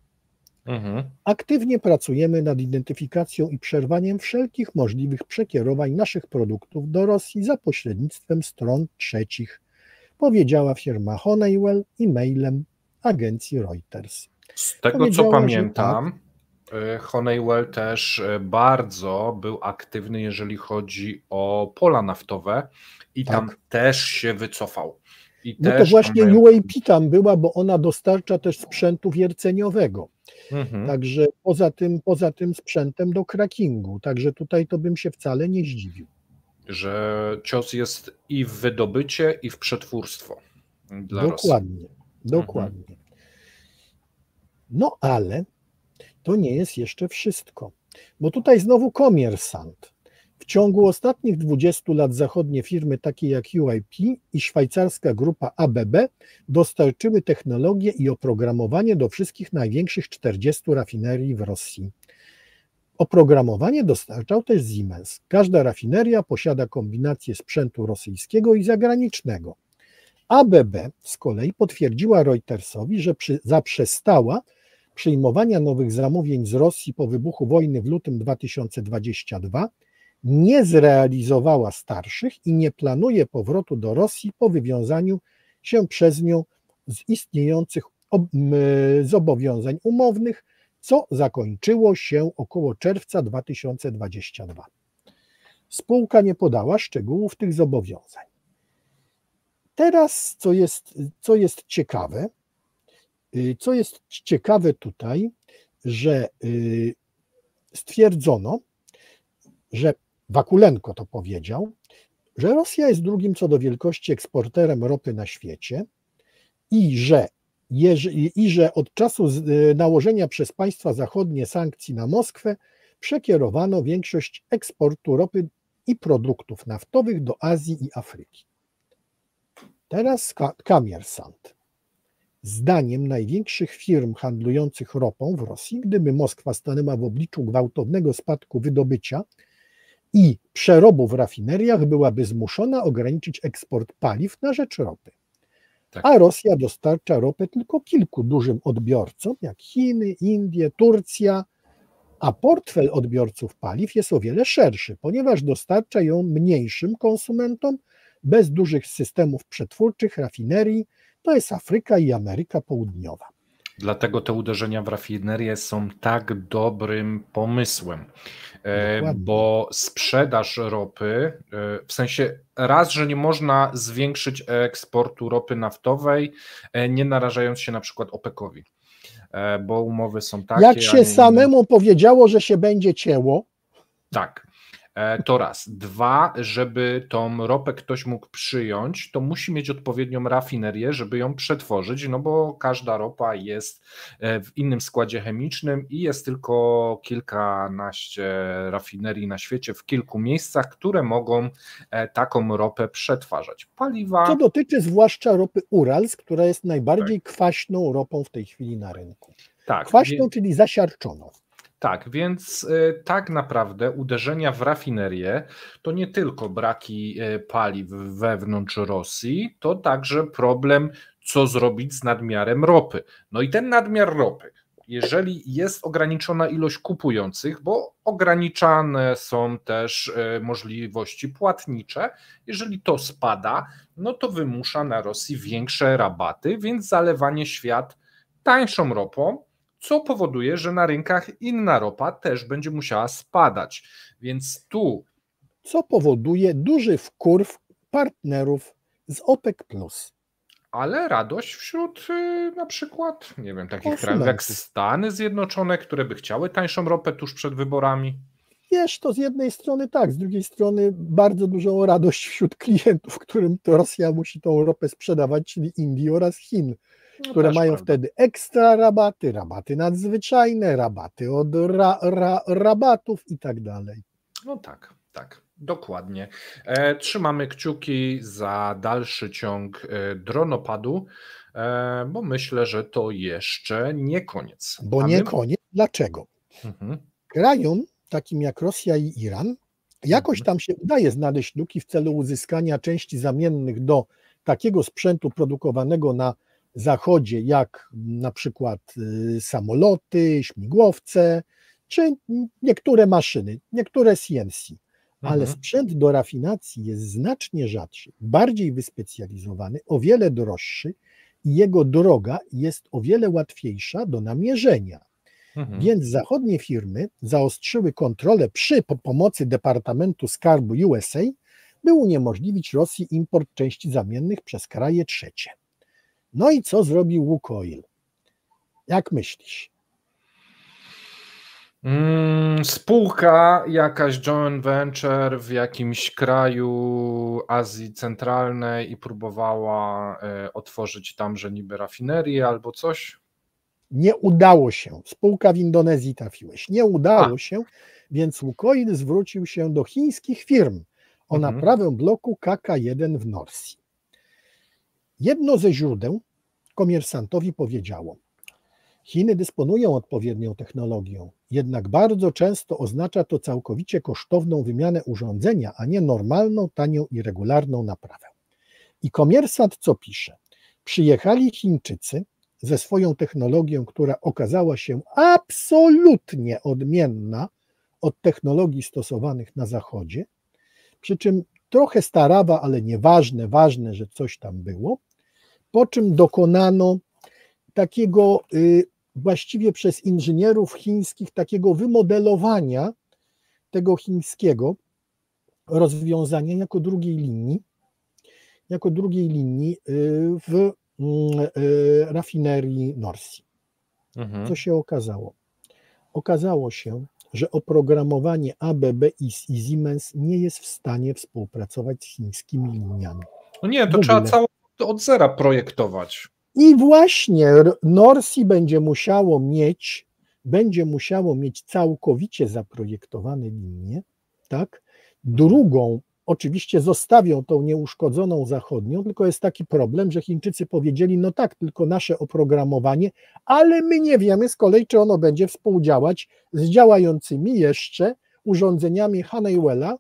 Speaker 1: Mhm.
Speaker 2: Aktywnie pracujemy nad identyfikacją i przerwaniem wszelkich możliwych przekierowań naszych produktów do Rosji za pośrednictwem stron trzecich, powiedziała firma Honeywell e-mailem agencji Reuters.
Speaker 1: Z tego
Speaker 2: Powiedziała,
Speaker 1: co
Speaker 2: że
Speaker 1: pamiętam, Honeywell też bardzo był aktywny, jeżeli chodzi o pola naftowe i
Speaker 2: Tak.
Speaker 1: tam też się wycofał. I
Speaker 2: No to
Speaker 1: też
Speaker 2: właśnie
Speaker 1: tam mają-
Speaker 2: U A P tam była, bo ona dostarcza też sprzętu wierceniowego.
Speaker 1: Mhm.
Speaker 2: Także poza tym, poza tym sprzętem do crackingu. Także tutaj to bym się wcale nie zdziwił.
Speaker 1: Że cios jest i w wydobycie, i w przetwórstwo dla Rosji.
Speaker 2: Dokładnie, dokładnie. No ale to nie jest jeszcze wszystko, bo tutaj znowu komersant. W ciągu ostatnich dwudziestu lat zachodnie firmy takie jak U A P i szwajcarska grupa A B B dostarczyły technologię i oprogramowanie do wszystkich największych czterdziestu rafinerii w Rosji. Oprogramowanie dostarczał też Siemens. Każda rafineria posiada kombinację sprzętu rosyjskiego i zagranicznego. A B B z kolei potwierdziła Reutersowi, że przy, zaprzestała przyjmowania nowych zamówień z Rosji po wybuchu wojny w lutym dwa tysiące dwudziestego drugiego, nie zrealizowała starszych i nie planuje powrotu do Rosji po wywiązaniu się przez nią z istniejących zobowiązań umownych, co zakończyło się około czerwca dwa tysiące dwudziestego drugiego. Spółka nie podała szczegółów tych zobowiązań. Teraz, co jest, co jest ciekawe, co jest ciekawe tutaj, że stwierdzono, że Wakulenko to powiedział, że Rosja jest drugim co do wielkości eksporterem ropy na świecie i że, i że od czasu nałożenia przez państwa zachodnie sankcji na Moskwę przekierowano większość eksportu ropy i produktów naftowych do Azji i Afryki. Teraz Kommersant. Zdaniem największych firm handlujących ropą w Rosji, gdyby Moskwa stanęła w obliczu gwałtownego spadku wydobycia i przerobu w rafineriach, byłaby zmuszona ograniczyć eksport paliw na rzecz ropy. Tak. A Rosja dostarcza ropę tylko kilku dużym odbiorcom, jak Chiny, Indie, Turcja, a portfel odbiorców paliw jest o wiele szerszy, ponieważ dostarcza ją mniejszym konsumentom bez dużych systemów przetwórczych, rafinerii, to jest Afryka i Ameryka Południowa.
Speaker 1: Dlatego te uderzenia w rafinerie są tak dobrym pomysłem, Dokładnie. Bo sprzedaż ropy, w sensie raz, że nie można zwiększyć eksportu ropy naftowej, nie narażając się na przykład OPEC-owi, bo umowy są takie...
Speaker 2: Jak się nie... samemu powiedziało, że się będzie cięło.
Speaker 1: Tak. To raz. Dwa, żeby tą ropę ktoś mógł przyjąć, to musi mieć odpowiednią rafinerię, żeby ją przetworzyć, no bo każda ropa jest w innym składzie chemicznym i jest tylko kilkanaście rafinerii na świecie w kilku miejscach, które mogą taką ropę przetwarzać. Paliwa...
Speaker 2: Co dotyczy zwłaszcza ropy Urals, która jest najbardziej tak. kwaśną ropą w tej chwili na rynku. Tak. Kwaśną, wie... czyli zasiarczoną.
Speaker 1: Tak, więc y, tak naprawdę uderzenia w rafinerię to nie tylko braki y, paliw wewnątrz Rosji, to także problem, co zrobić z nadmiarem ropy. No i ten nadmiar ropy, jeżeli jest ograniczona ilość kupujących, bo ograniczane są też y, możliwości płatnicze, jeżeli to spada, no to wymusza na Rosji większe rabaty, więc zalewanie świat tańszą ropą, co powoduje, że na rynkach inna ropa też będzie musiała spadać. Więc tu...
Speaker 2: Co powoduje duży wkurw partnerów z OPEC plus.
Speaker 1: Ale radość wśród y, na przykład, nie wiem, takich krajów jak Stany Zjednoczone, które by chciały tańszą ropę tuż przed wyborami.
Speaker 2: Wiesz, to z jednej strony tak, z drugiej strony bardzo dużą radość wśród klientów, którym to Rosja musi tą ropę sprzedawać, czyli Indii oraz Chin. No które mają prawda. Wtedy ekstra rabaty, rabaty nadzwyczajne, rabaty od ra, ra, rabatów i tak dalej.
Speaker 1: No tak, tak, dokładnie. E, trzymamy kciuki za dalszy ciąg e, dronopadu, e, bo myślę, że to jeszcze nie koniec.
Speaker 2: Bo A nie my... koniec. Dlaczego? Mhm. Krajom takim jak Rosja i Iran jakoś tam się udaje znaleźć luki w celu uzyskania części zamiennych do takiego sprzętu produkowanego na Zachodzie, jak na przykład samoloty, śmigłowce, czy niektóre maszyny, niektóre C N C. Ale mhm. sprzęt do rafinacji jest znacznie rzadszy, bardziej wyspecjalizowany, o wiele droższy i jego droga jest o wiele łatwiejsza do namierzenia. Mhm. Więc zachodnie firmy zaostrzyły kontrolę przy pomocy Departamentu Skarbu U S A, by uniemożliwić Rosji import części zamiennych przez kraje trzecie. No i co zrobił Łukoil? Jak myślisz?
Speaker 1: Mm, spółka, jakaś joint venture w jakimś kraju Azji Centralnej i próbowała y, otworzyć tamże niby rafinerię albo coś?
Speaker 2: Nie udało się. Spółka w Indonezji trafiłeś. Nie udało A. się, więc Łukoil zwrócił się do chińskich firm o mhm. naprawę bloku K K jeden w Norsji. Jedno ze źródeł Kommersantowi powiedziało: Chiny dysponują odpowiednią technologią, jednak bardzo często oznacza to całkowicie kosztowną wymianę urządzenia, a nie normalną, tanią i regularną naprawę. I Kommersant co pisze? Przyjechali Chińczycy ze swoją technologią, która okazała się absolutnie odmienna od technologii stosowanych na Zachodzie, przy czym trochę starawa, ale nieważne, ważne, że coś tam było, po czym dokonano takiego y, właściwie przez inżynierów chińskich takiego wymodelowania tego chińskiego rozwiązania jako drugiej linii, jako drugiej linii y, w y, y, rafinerii Norsji. Mhm. Co się okazało? Okazało się, że oprogramowanie A B B i Siemens nie jest w stanie współpracować z chińskimi liniami.
Speaker 1: No nie, to trzeba cało od zera projektować.
Speaker 2: I właśnie Norsi będzie musiało mieć, będzie musiało mieć całkowicie zaprojektowane linie, tak? Drugą, oczywiście zostawią tą nieuszkodzoną zachodnią, tylko jest taki problem, że Chińczycy powiedzieli, no tak, tylko nasze oprogramowanie, ale my nie wiemy z kolei, czy ono będzie współdziałać z działającymi jeszcze urządzeniami Honeywella.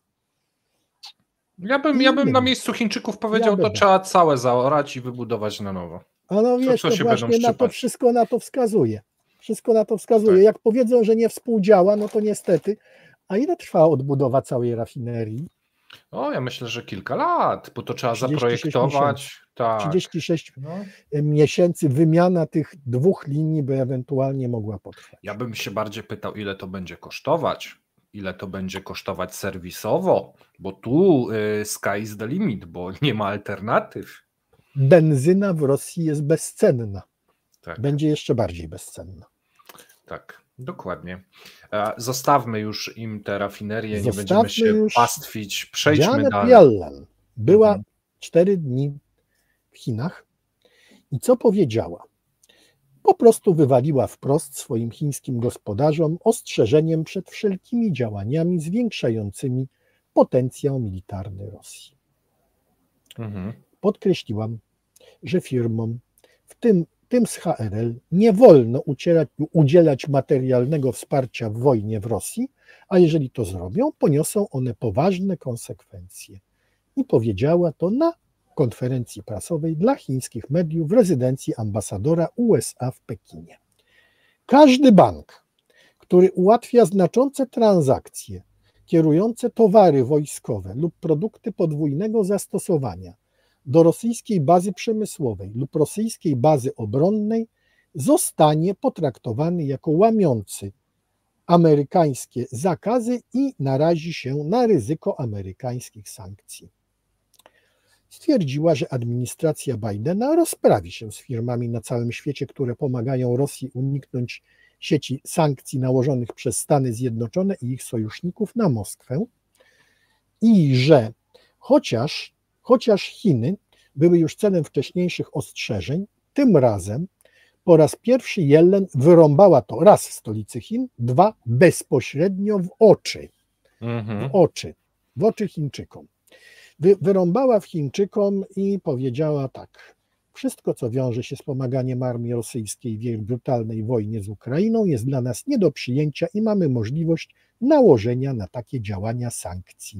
Speaker 1: Ja bym, ja bym na miejscu Chińczyków powiedział, to trzeba całe zaorać i wybudować na nowo.
Speaker 2: A no wiesz, to, to właśnie na to wszystko na to wskazuje. Wszystko na to wskazuje. Tak. Jak powiedzą, że nie współdziała, no to niestety. A ile trwa odbudowa całej rafinerii?
Speaker 1: O, ja myślę, że kilka lat, bo to trzeba zaprojektować. Tak.
Speaker 2: trzydzieści sześć no. miesięcy, wymiana tych dwóch linii by ewentualnie mogła potrwać.
Speaker 1: Ja bym się bardziej pytał, ile to będzie kosztować, ile to będzie kosztować serwisowo, bo tu y, sky is the limit, bo nie ma alternatyw.
Speaker 2: Benzyna w Rosji jest bezcenna.
Speaker 1: Tak.
Speaker 2: Będzie jeszcze bardziej bezcenna.
Speaker 1: Tak, dokładnie. Zostawmy już im te rafinerie, Zostawmy nie będziemy się już pastwić, przejdźmy
Speaker 2: Janet
Speaker 1: dalej.
Speaker 2: Yellen była
Speaker 1: mhm.
Speaker 2: cztery dni w Chinach i co powiedziała? Po prostu wywaliła wprost swoim chińskim gospodarzom ostrzeżeniem przed wszelkimi działaniami zwiększającymi potencjał militarny Rosji.
Speaker 1: Mhm.
Speaker 2: Podkreśliłam, że firmom, w tym, tym z H R L, nie wolno udzielać, udzielać materialnego wsparcia w wojnie w Rosji, a jeżeli to zrobią, poniosą one poważne konsekwencje. I powiedziała to na konferencji prasowej dla chińskich mediów w rezydencji ambasadora U S A w Pekinie. Każdy bank, który ułatwia znaczące transakcje kierujące towary wojskowe lub produkty podwójnego zastosowania do rosyjskiej bazy przemysłowej lub rosyjskiej bazy obronnej, zostanie potraktowany jako łamiący amerykańskie zakazy i narazi się na ryzyko amerykańskich sankcji. Stwierdziła, że administracja Bidena rozprawi się z firmami na całym świecie, które pomagają Rosji uniknąć sieci sankcji nałożonych przez Stany Zjednoczone i ich sojuszników na Moskwę i że chociaż, chociaż Chiny były już celem wcześniejszych ostrzeżeń, tym razem po raz pierwszy Yellen wyrąbała to raz w stolicy Chin, dwa bezpośrednio w oczy,
Speaker 1: mhm.
Speaker 2: w oczy, w oczy Chińczykom. Wy, wyrąbała w Chińczykom i powiedziała tak: wszystko, co wiąże się z pomaganiem armii rosyjskiej w jej brutalnej wojnie z Ukrainą, jest dla nas nie do przyjęcia i mamy możliwość nałożenia na takie działania sankcji.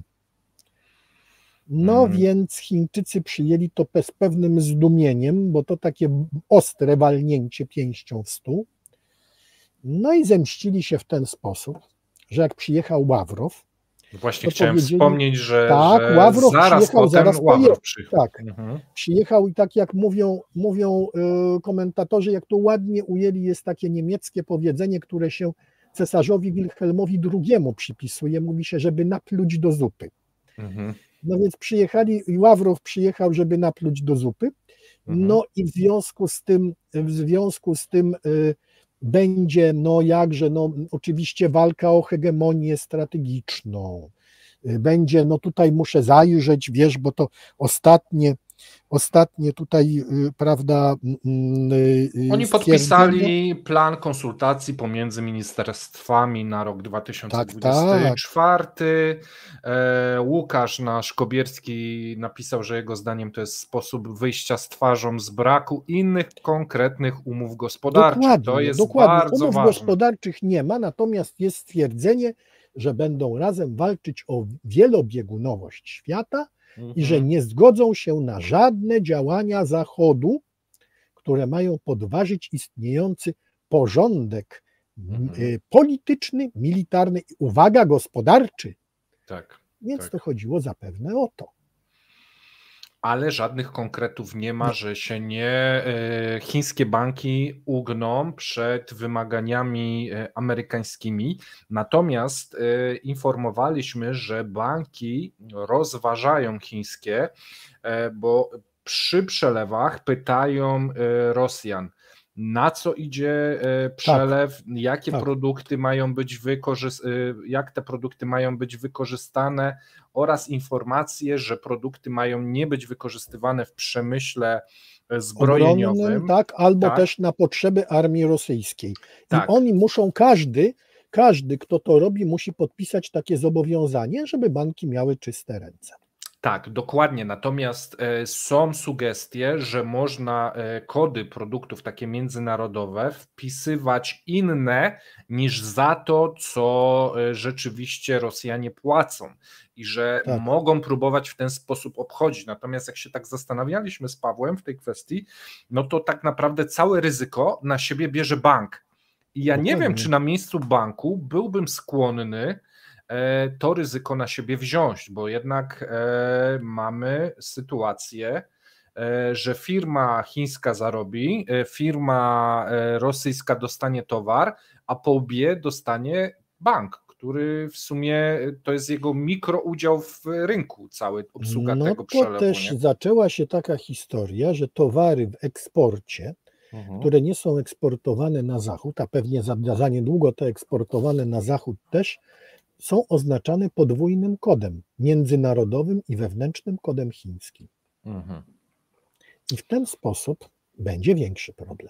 Speaker 2: No hmm. więc Chińczycy przyjęli to z pewnym zdumieniem, bo to takie ostre walnięcie pięścią w stół. No i zemścili się w ten sposób, że jak przyjechał Ławrow,
Speaker 1: Właśnie chciałem wspomnieć, że,
Speaker 2: tak,
Speaker 1: że
Speaker 2: Ławrow
Speaker 1: zaraz
Speaker 2: przyjechał,
Speaker 1: potem
Speaker 2: zaraz
Speaker 1: Ławrow przyjechał.
Speaker 2: Tak, mhm. przyjechał i tak jak mówią, mówią y, komentatorzy, jak to ładnie ujęli, jest takie niemieckie powiedzenie, które się cesarzowi Wilhelmowi drugiemu przypisuje, mówi się, żeby napluć do zupy. Mhm. No więc przyjechali i Ławrow przyjechał, żeby napluć do zupy, mhm. no i w związku z tym, w związku z tym y, będzie, no jakże, no oczywiście walka o hegemonię strategiczną. Będzie, no tutaj muszę zajrzeć, wiesz, bo to ostatnie, ostatnie tutaj, prawda.
Speaker 1: Oni podpisali plan konsultacji pomiędzy ministerstwami na rok dwa tysiące dwudziesty czwarty. Tak, tak. Łukasz, nasz Kobierski, napisał, że jego zdaniem to jest sposób wyjścia z twarzą z braku innych konkretnych umów gospodarczych.
Speaker 2: Dokładnie,
Speaker 1: to jest
Speaker 2: dokładnie.
Speaker 1: bardzo
Speaker 2: umów
Speaker 1: ważne.
Speaker 2: Gospodarczych nie ma, natomiast jest stwierdzenie, że będą razem walczyć o wielobiegunowość świata mhm. i że nie zgodzą się na żadne działania Zachodu, które mają podważyć istniejący porządek mhm. polityczny, militarny i, uwaga, gospodarczy.
Speaker 1: Tak,
Speaker 2: Więc
Speaker 1: tak.
Speaker 2: to chodziło zapewne o to.
Speaker 1: Ale żadnych konkretów nie ma, że się nie chińskie banki ugną przed wymaganiami amerykańskimi. Natomiast informowaliśmy, że banki rozważają chińskie, bo przy przelewach pytają Rosjan, na co idzie przelew, tak, jakie
Speaker 2: tak.
Speaker 1: produkty mają być wykorzystane, jak te produkty mają być wykorzystane oraz informacje, że produkty mają nie być wykorzystywane w przemyśle zbrojeniowym.
Speaker 2: Obronnym, tak, albo
Speaker 1: tak.
Speaker 2: też na potrzeby armii rosyjskiej. I
Speaker 1: tak.
Speaker 2: oni muszą, każdy, każdy, kto to robi, musi podpisać takie zobowiązanie, żeby banki miały czyste ręce.
Speaker 1: Tak, dokładnie. Natomiast e, są sugestie, że można e, kody produktów takie międzynarodowe wpisywać inne niż za to, co e, rzeczywiście Rosjanie płacą i że
Speaker 2: Tak.
Speaker 1: mogą próbować w ten sposób obchodzić. Natomiast jak się tak zastanawialiśmy z Pawłem w tej kwestii, no to tak naprawdę całe ryzyko na siebie bierze bank. I ja
Speaker 2: Dokładnie.
Speaker 1: nie wiem, czy na miejscu banku byłbym skłonny to ryzyko na siebie wziąć, bo jednak e, mamy sytuację, e, że firma chińska zarobi, e, firma e, rosyjska dostanie towar, a po łbie dostanie bank, który w sumie to jest jego mikroudział w rynku, cały obsługa
Speaker 2: no
Speaker 1: tego
Speaker 2: to
Speaker 1: przelewu.
Speaker 2: też
Speaker 1: nie?
Speaker 2: zaczęła się taka historia, że towary w eksporcie, mhm. które nie są eksportowane na zachód, a pewnie za, za niedługo te eksportowane na zachód też, są oznaczane podwójnym kodem, międzynarodowym i wewnętrznym kodem chińskim. Mhm. I w ten sposób będzie większy problem.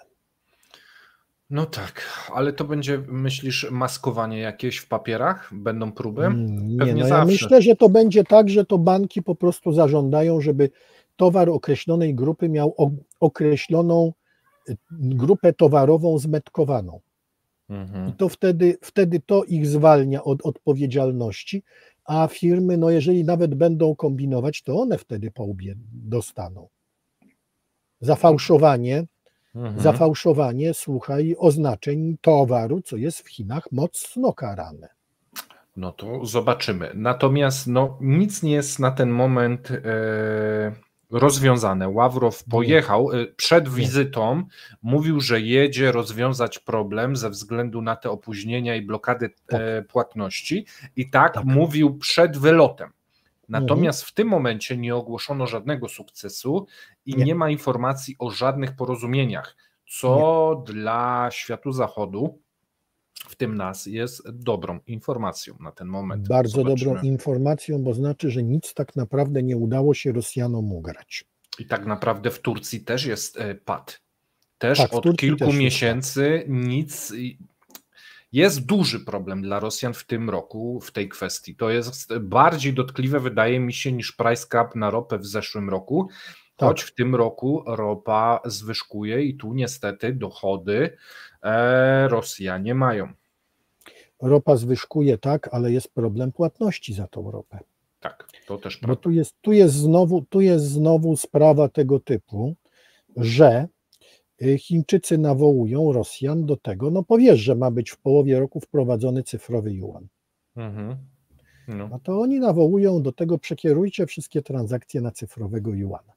Speaker 1: No tak, ale to będzie, myślisz, maskowanie jakieś w papierach? Będą próby?
Speaker 2: Pewnie nie, no ja myślę, że to będzie tak, że to banki po prostu zażądają, żeby towar określonej grupy miał określoną grupę towarową zmetkowaną. I to wtedy, wtedy to ich zwalnia od odpowiedzialności, a firmy, no jeżeli nawet będą kombinować, to one wtedy po łbie dostaną. Zafałszowanie, mhm. zafałszowanie, słuchaj, oznaczeń towaru, co jest w Chinach mocno karane.
Speaker 1: No to zobaczymy. Natomiast no, nic nie jest na ten moment e, rozwiązane. Ławrow pojechał e, przed wizytą, mówił, że jedzie rozwiązać problem ze względu na te opóźnienia i blokady tak. e, płatności i tak, tak mówił przed wylotem. Natomiast mhm. w tym momencie nie ogłoszono żadnego sukcesu i nie, nie ma informacji o żadnych porozumieniach, co nie. dla światu zachodu, w tym nas, jest dobrą informacją na ten moment.
Speaker 2: Bardzo
Speaker 1: Zobaczymy.
Speaker 2: dobrą informacją, bo znaczy, że nic tak naprawdę nie udało się Rosjanom ugrać.
Speaker 1: I tak naprawdę w Turcji też jest pad. Też
Speaker 2: tak,
Speaker 1: od kilku też miesięcy nic. Jest duży problem dla Rosjan w tym roku w tej kwestii. To jest bardziej dotkliwe, wydaje mi się, niż price cap na ropę w zeszłym roku. Choć tak. w tym roku ropa zwyżkuje i tu niestety dochody e, Rosjanie mają.
Speaker 2: Ropa zwyżkuje, tak, ale jest problem płatności za tą ropę.
Speaker 1: Tak, to też
Speaker 2: prawda.
Speaker 1: prawda.
Speaker 2: Bo tu jest, tu jest znowu, tu jest znowu sprawa tego typu, że Chińczycy nawołują Rosjan do tego, no powiesz, że ma być w połowie roku wprowadzony cyfrowy juan. Mhm. No. no to oni nawołują do tego, przekierujcie wszystkie transakcje na cyfrowego juana.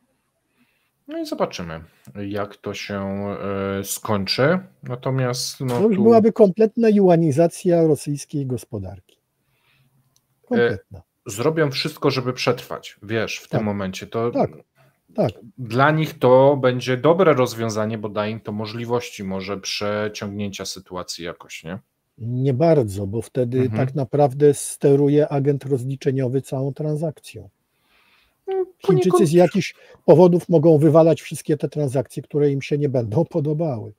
Speaker 1: No i zobaczymy, jak to się y, skończy. Natomiast no,
Speaker 2: to już
Speaker 1: tu...
Speaker 2: byłaby kompletna juanizacja rosyjskiej gospodarki. Kompletna.
Speaker 1: Y, zrobią wszystko, żeby przetrwać, wiesz, w tak. tym momencie. To
Speaker 2: tak. Tak.
Speaker 1: Dla nich to będzie dobre rozwiązanie, bo da im to możliwości może przeciągnięcia sytuacji jakoś, nie?
Speaker 2: Nie bardzo, bo wtedy mhm. tak naprawdę steruje agent rozliczeniowy całą transakcją. Chińczycy z jakichś powodów mogą wywalać wszystkie te transakcje, które im się nie będą podobały.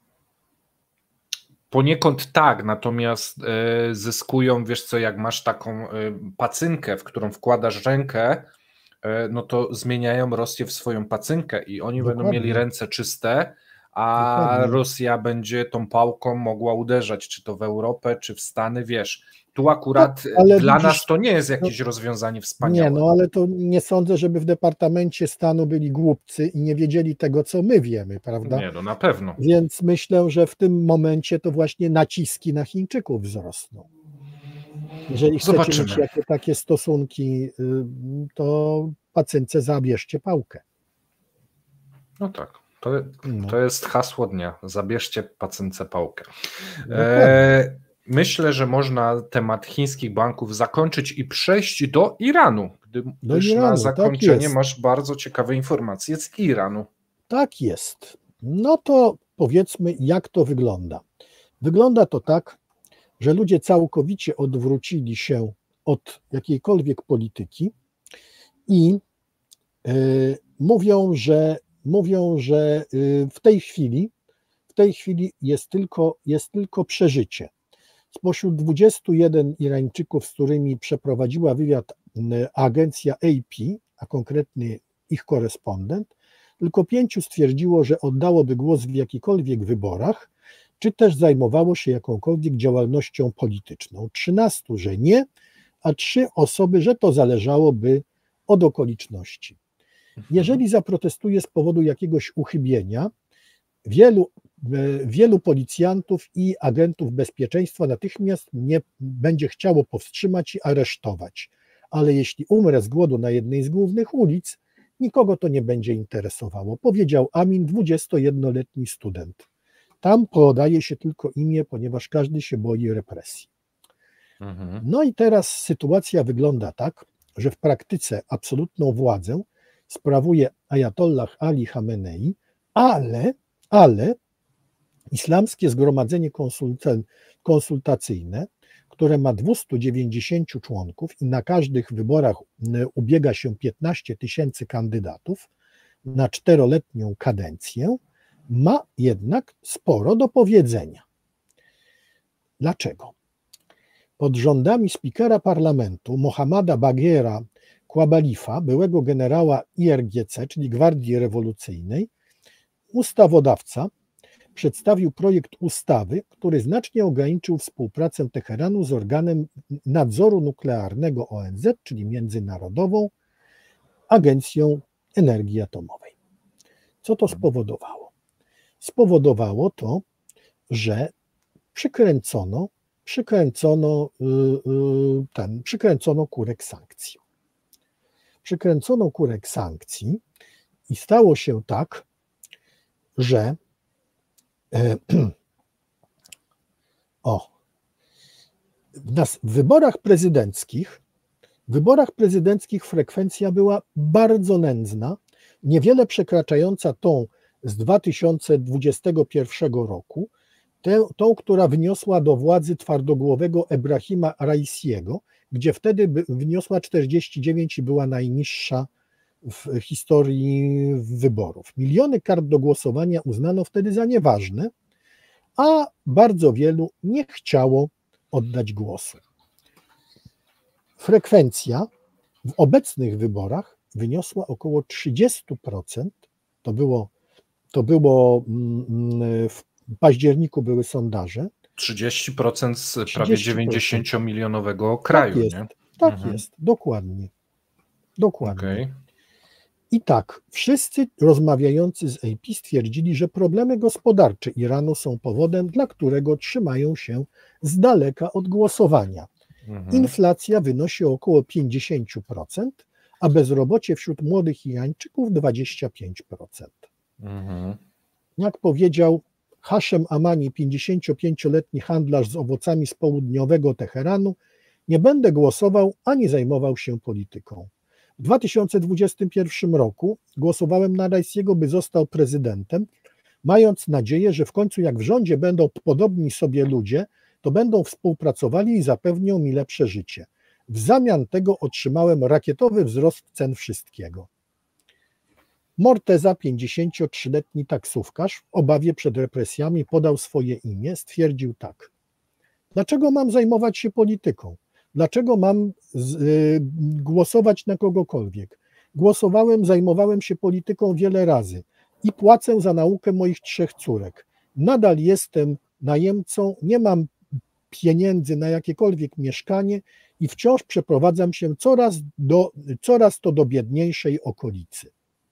Speaker 1: Poniekąd tak, natomiast y, zyskują, wiesz co, jak masz taką y, pacynkę, w którą wkładasz rękę, no to zmieniają Rosję w swoją pacynkę i oni Dokładnie. będą mieli ręce czyste, a Dokładnie. Rosja będzie tą pałką mogła uderzać, czy to w Europę, czy w Stany, wiesz. Tu akurat tak, dla widzisz, nas to nie jest jakieś no, rozwiązanie wspaniałe.
Speaker 2: Nie, no ale to nie sądzę, żeby w Departamencie Stanu byli głupcy i nie wiedzieli tego, co my wiemy, prawda?
Speaker 1: Nie, no na pewno.
Speaker 2: Więc myślę, że w tym momencie to właśnie naciski na Chińczyków wzrosną. Jeżeli chcecie Zobaczymy. mieć jakie takie stosunki, to pacynce zabierzcie pałkę.
Speaker 1: No tak, to, to jest hasło dnia. Zabierzcie pacynce pałkę. E, myślę, że można temat chińskich banków zakończyć i przejść do Iranu, gdyż Iranu, na zakończenie tak masz bardzo ciekawe informacje z Iranu.
Speaker 2: Tak jest. No to powiedzmy, jak to wygląda. Wygląda to tak, że ludzie całkowicie odwrócili się od jakiejkolwiek polityki i y, mówią, że mówią, że y, w tej chwili w tej chwili jest tylko, jest tylko przeżycie. Spośród dwudziestu jeden Irańczyków, z którymi przeprowadziła wywiad agencja A P, a konkretnie ich korespondent, tylko pięciu stwierdziło, że oddałoby głos w jakichkolwiek wyborach, czy też zajmowało się jakąkolwiek działalnością polityczną. trzynastu, że nie, a trzy osoby, że to zależałoby od okoliczności. Jeżeli zaprotestuje z powodu jakiegoś uchybienia, wielu, wielu policjantów i agentów bezpieczeństwa natychmiast nie będzie chciało powstrzymać i aresztować. Ale jeśli umrę z głodu na jednej z głównych ulic, nikogo to nie będzie interesowało, powiedział Amin, dwudziestojednoletni student. Tam podaje się tylko imię, ponieważ każdy się boi represji. Mhm. No i teraz sytuacja wygląda tak, że w praktyce absolutną władzę sprawuje ajatollah Ali Khamenei, ale, ale Islamskie Zgromadzenie Konsultacyjne, które ma dwieście dziewięćdziesiąt członków i na każdych wyborach ubiega się piętnaście tysięcy kandydatów na czteroletnią kadencję, ma jednak sporo do powiedzenia. Dlaczego? Pod rządami spikera parlamentu Mohammada Baghera Quabalifa, byłego generała I R G C, czyli Gwardii Rewolucyjnej, ustawodawca przedstawił projekt ustawy, który znacznie ograniczył współpracę Teheranu z organem nadzoru nuklearnego O N Z, czyli Międzynarodową Agencją Energii Atomowej. Co to spowodowało? Spowodowało to, że przykręcono, przykręcono, ten, przykręcono kurek sankcji. Przykręcono kurek sankcji i stało się tak, że o, w, nas, w wyborach prezydenckich w wyborach prezydenckich frekwencja była bardzo nędzna, niewiele przekraczająca tą z dwa tysiące dwudziestego pierwszego roku, tę, tą, która wyniosła do władzy twardogłowego Ebrahima Raisiego, gdzie wtedy wyniosła czterdzieści dziewięć i była najniższa w historii wyborów. Miliony kart do głosowania uznano wtedy za nieważne, a bardzo wielu nie chciało oddać głosu. Frekwencja w obecnych wyborach wyniosła około trzydzieści procent. To było, to było w październiku były sondaże.
Speaker 1: trzydzieści procent z prawie dziewięćdziesięciomilionowego kraju,
Speaker 2: tak jest,
Speaker 1: nie?
Speaker 2: Tak
Speaker 1: mhm.
Speaker 2: jest, dokładnie. Dokładnie.
Speaker 1: Okay.
Speaker 2: I tak, wszyscy rozmawiający z A P stwierdzili, że problemy gospodarcze Iranu są powodem, dla którego trzymają się z daleka od głosowania. Mhm. Inflacja wynosi około pięćdziesiąt procent, a bezrobocie wśród młodych Irańczyków dwadzieścia pięć procent. Mhm. Jak powiedział Hashem Amani, pięćdziesięciopięcioletni handlarz z owocami z południowego Teheranu, nie będę głosował ani zajmował się polityką. W dwa tysiące dwudziestym pierwszym roku głosowałem na Raisiego, by został prezydentem, mając nadzieję, że w końcu jak w rządzie będą podobni sobie ludzie, to będą współpracowali i zapewnią mi lepsze życie. W zamian tego otrzymałem rakietowy wzrost cen wszystkiego. Morteza, pięćdziesięciotrzyletni taksówkarz, w obawie przed represjami podał swoje imię, stwierdził tak. Dlaczego mam zajmować się polityką? Dlaczego mam z, y, głosować na kogokolwiek? Głosowałem, zajmowałem się polityką wiele razy i płacę za naukę moich trzech córek. Nadal jestem najemcą, nie mam pieniędzy na jakiekolwiek mieszkanie i wciąż przeprowadzam się coraz, do, coraz to do biedniejszej okolicy.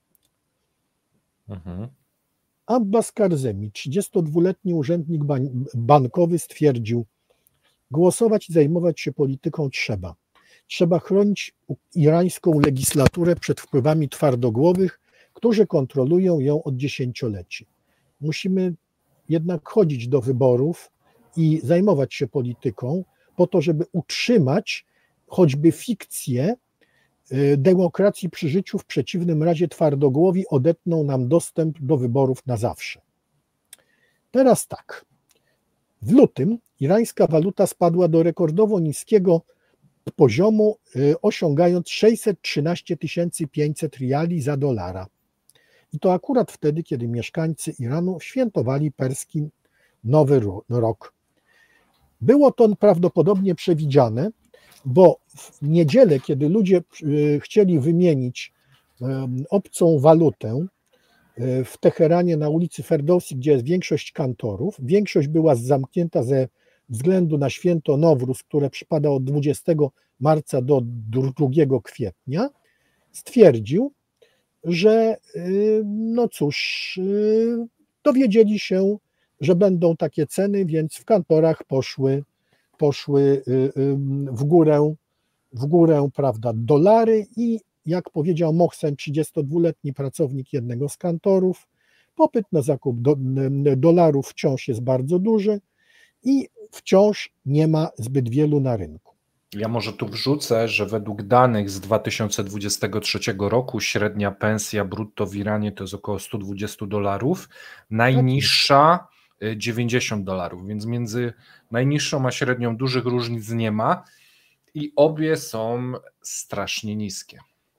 Speaker 2: Mhm. Abbas Karzemi, trzydziestodwuletni urzędnik bankowy, stwierdził, głosować i zajmować się polityką trzeba. Trzeba chronić irańską legislaturę przed wpływami twardogłowych, którzy kontrolują ją od dziesięcioleci. Musimy jednak chodzić do wyborów i zajmować się polityką po to, żeby utrzymać choćby fikcję demokracji przy życiu, w przeciwnym razie twardogłowi odetną nam dostęp do wyborów na zawsze. Teraz tak. W lutym irańska waluta spadła do rekordowo niskiego poziomu, osiągając sześćset trzynaście tysięcy pięćset riali za dolara. I to akurat wtedy, kiedy mieszkańcy Iranu świętowali perski Nowy Rok. Było to prawdopodobnie przewidziane, bo w niedzielę, kiedy ludzie chcieli wymienić obcą walutę w Teheranie na ulicy Ferdowsi, gdzie jest większość kantorów, większość była zamknięta ze względu na święto Nowruz, które przypada od dwudziestego marca do drugiego kwietnia, stwierdził, że no cóż, dowiedzieli się, że będą takie ceny, więc w kantorach poszły, poszły w górę, w górę, prawda, dolary i jak powiedział Mohsen, trzydziestodwuletni pracownik jednego z kantorów, popyt na zakup do, dolarów wciąż jest bardzo duży i wciąż nie ma zbyt wielu na rynku.
Speaker 1: Ja może tu wrzucę, że według danych z dwa tysiące dwudziestego trzeciego roku średnia pensja brutto w Iranie to jest około sto dwadzieścia dolarów, najniższa dziewięćdziesiąt dolarów, więc między najniższą a średnią dużych różnic nie ma i obie są strasznie niskie.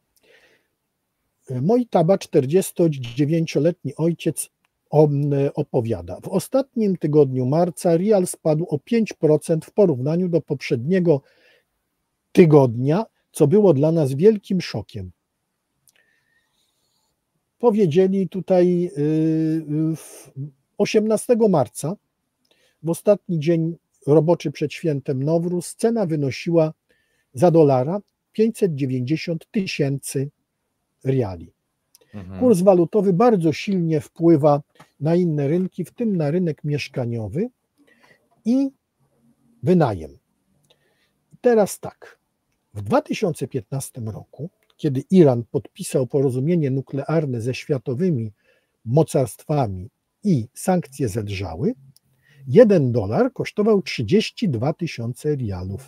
Speaker 2: Mój taba, czterdziestodziewięcioletni ojciec, opowiada: w ostatnim tygodniu marca rial spadł o pięć procent w porównaniu do poprzedniego tygodnia, co było dla nas wielkim szokiem. Powiedzieli tutaj osiemnastego marca, w ostatni dzień roboczy przed świętem Nowruz, cena wynosiła za dolara pięćset dziewięćdziesiąt tysięcy riali. Mhm. Kurs walutowy bardzo silnie wpływa na inne rynki, w tym na rynek mieszkaniowy i wynajem. Teraz tak, w dwa tysiące piętnastym roku, kiedy Iran podpisał porozumienie nuklearne ze światowymi mocarstwami i sankcje zelżały, jeden dolar kosztował trzydzieści dwa tysiące rialów.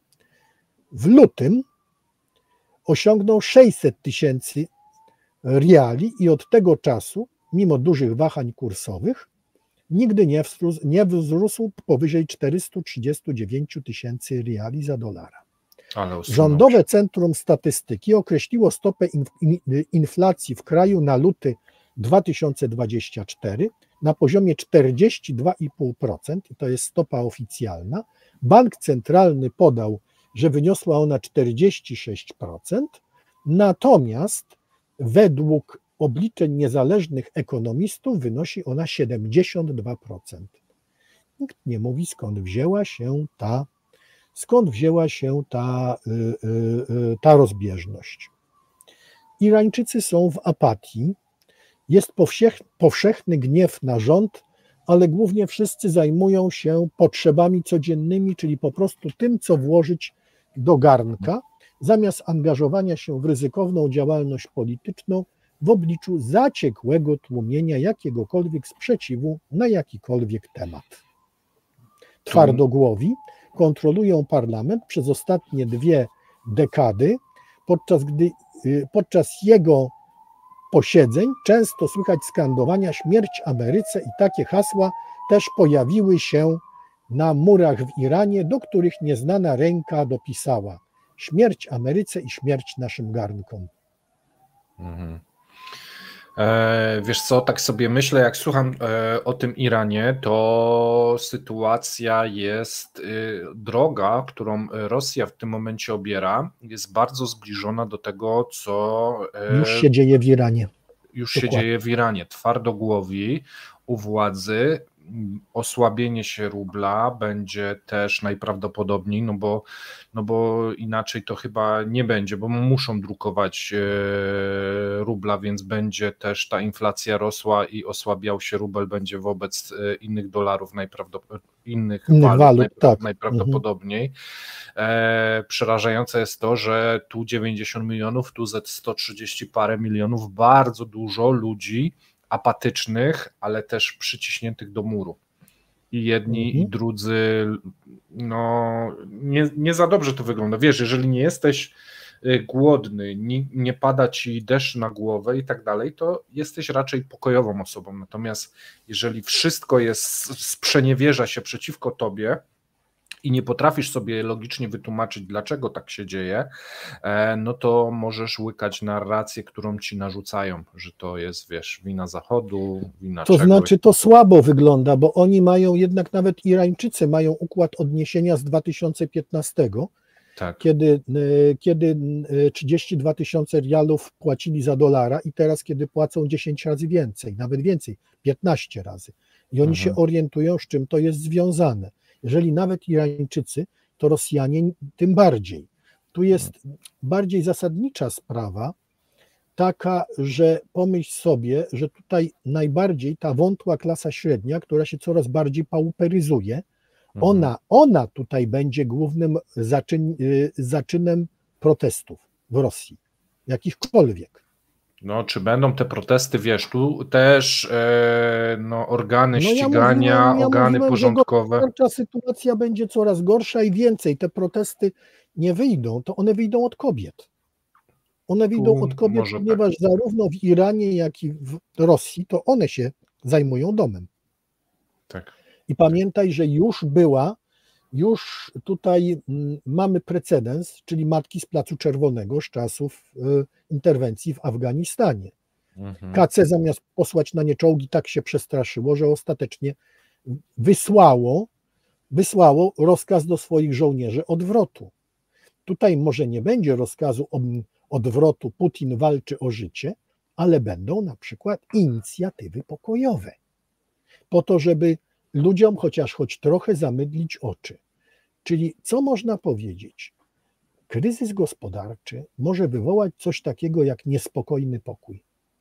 Speaker 2: W lutym osiągnął sześćset tysięcy riali i od tego czasu, mimo dużych wahań kursowych, nigdy nie wzrósł, nie wzrósł powyżej czterysta trzydzieści dziewięć tysięcy riali za dolara. Rządowe Centrum Statystyki określiło stopę inflacji w kraju na luty dwa tysiące dwudziesty czwarty na poziomie czterdzieści dwa i pół procent, to jest stopa oficjalna. Bank Centralny podał, że wyniosła ona czterdzieści sześć procent, natomiast według obliczeń niezależnych ekonomistów wynosi ona siedemdziesiąt dwa procent. Nikt nie mówi, skąd wzięła się ta, skąd wzięła się ta, yy, ta rozbieżność. Irańczycy są w apatii, jest powszechny gniew na rząd, ale głównie wszyscy zajmują się potrzebami codziennymi, czyli po prostu tym, co włożyć do garnka, zamiast angażowania się w ryzykowną działalność polityczną w obliczu zaciekłego tłumienia jakiegokolwiek sprzeciwu na jakikolwiek temat. Twardogłowi kontrolują parlament przez ostatnie dwie dekady, podczas gdy podczas jego posiedzeń często słychać skandowania śmierć Ameryce i takie hasła też pojawiły się na murach w Iranie, do których nieznana ręka dopisała: śmierć Ameryce i śmierć naszym garnkom.
Speaker 1: Mhm. E, wiesz co, tak sobie myślę, jak słucham e, o tym Iranie, to sytuacja jest, e, droga, którą Rosja w tym momencie obiera, jest bardzo zbliżona do tego, co
Speaker 2: e, już się dzieje w Iranie.
Speaker 1: Już Dokładnie. się dzieje w Iranie. Twardogłowi u władzy, osłabienie się rubla będzie też najprawdopodobniej, no bo, no bo inaczej to chyba nie będzie, bo muszą drukować rubla, więc będzie też ta inflacja rosła i osłabiał się rubel, będzie wobec innych dolarów, najprawdopodobniej innych, innych walut, walut najpra- tak. najprawdopodobniej. Mhm. Przerażające jest to, że tu dziewięćdziesiąt milionów, tu ze sto trzydzieści parę milionów, bardzo dużo ludzi apatycznych, ale też przyciśniętych do muru. I jedni, mhm. i drudzy, no nie, nie za dobrze to wygląda. Wiesz, jeżeli nie jesteś głodny, nie, nie pada ci deszcz na głowę i tak dalej, to jesteś raczej pokojową osobą. Natomiast jeżeli wszystko jest, sprzeniewierza się przeciwko tobie i nie potrafisz sobie logicznie wytłumaczyć, dlaczego tak się dzieje, no to możesz łykać narrację, którą ci narzucają, że to jest, wiesz, wina Zachodu, wina
Speaker 2: to
Speaker 1: czegoś.
Speaker 2: To znaczy to słabo wygląda, bo oni mają, jednak nawet Irańczycy mają układ odniesienia z dwa tysiące piętnastego, tak. kiedy, kiedy trzydzieści dwa tysiące rialów płacili za dolara i teraz, kiedy płacą dziesięć razy więcej, nawet więcej, piętnaście razy. I oni mhm. się orientują, z czym to jest związane. Jeżeli nawet Irańczycy, to Rosjanie tym bardziej. Tu jest bardziej zasadnicza sprawa, taka, że pomyśl sobie, że tutaj najbardziej ta wątła klasa średnia, która się coraz bardziej pauperyzuje, ona, ona tutaj będzie głównym zaczyn, zaczynem protestów w Rosji, jakichkolwiek.
Speaker 1: No, czy będą te protesty, wiesz, tu też e, no, organy no, ścigania, ja mówiłem, ja organy mówiłem, porządkowe.
Speaker 2: Że sytuacja będzie coraz gorsza i więcej. Te protesty nie wyjdą, to one wyjdą od kobiet. One wyjdą tu od kobiet, ponieważ tak. zarówno w Iranie, jak i w Rosji, to one się zajmują domem.
Speaker 1: Tak.
Speaker 2: I pamiętaj, że już była, już tutaj mamy precedens, czyli matki z Placu Czerwonego z czasów interwencji w Afganistanie. Mhm. K C zamiast posłać na nie czołgi, tak się przestraszyło, że ostatecznie wysłało, wysłało rozkaz do swoich żołnierzy odwrotu. Tutaj może nie będzie rozkazu odwrotu, Putin walczy o życie, ale będą na przykład inicjatywy pokojowe, po to, żeby ludziom chociaż choć trochę zamydlić oczy. Czyli co można powiedzieć? Kryzys gospodarczy może wywołać coś takiego jak niespokojny pokój.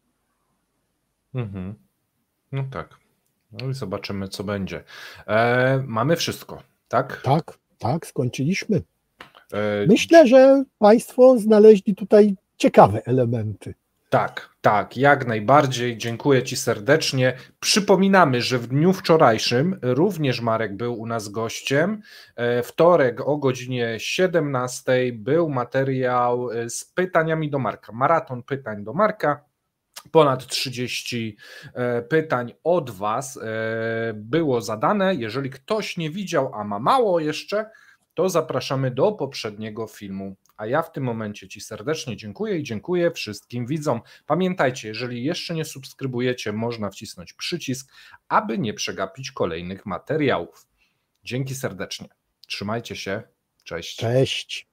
Speaker 1: Mhm. No tak. No i zobaczymy, co będzie. E, mamy wszystko, tak?
Speaker 2: Tak, tak, skończyliśmy. E... Myślę, że Państwo znaleźli tutaj ciekawe elementy.
Speaker 1: Tak, tak, jak najbardziej. Dziękuję Ci serdecznie. Przypominamy, że w dniu wczorajszym również Marek był u nas gościem. Wtorek o godzinie siedemnastej był materiał z pytaniami do Marka. Maraton pytań do Marka. Ponad trzydzieści pytań od Was było zadane. Jeżeli ktoś nie widział, a ma mało jeszcze, to zapraszamy do poprzedniego filmu. A ja w tym momencie Ci serdecznie dziękuję i dziękuję wszystkim widzom. Pamiętajcie, jeżeli jeszcze nie subskrybujecie, można wcisnąć przycisk, aby nie przegapić kolejnych materiałów. Dzięki serdecznie. Trzymajcie się. Cześć.
Speaker 2: Cześć.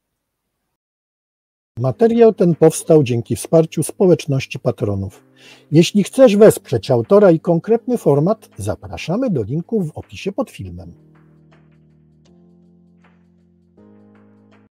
Speaker 2: Materiał ten powstał dzięki wsparciu społeczności patronów. Jeśli chcesz wesprzeć autora i konkretny format, zapraszamy do linku w opisie pod filmem.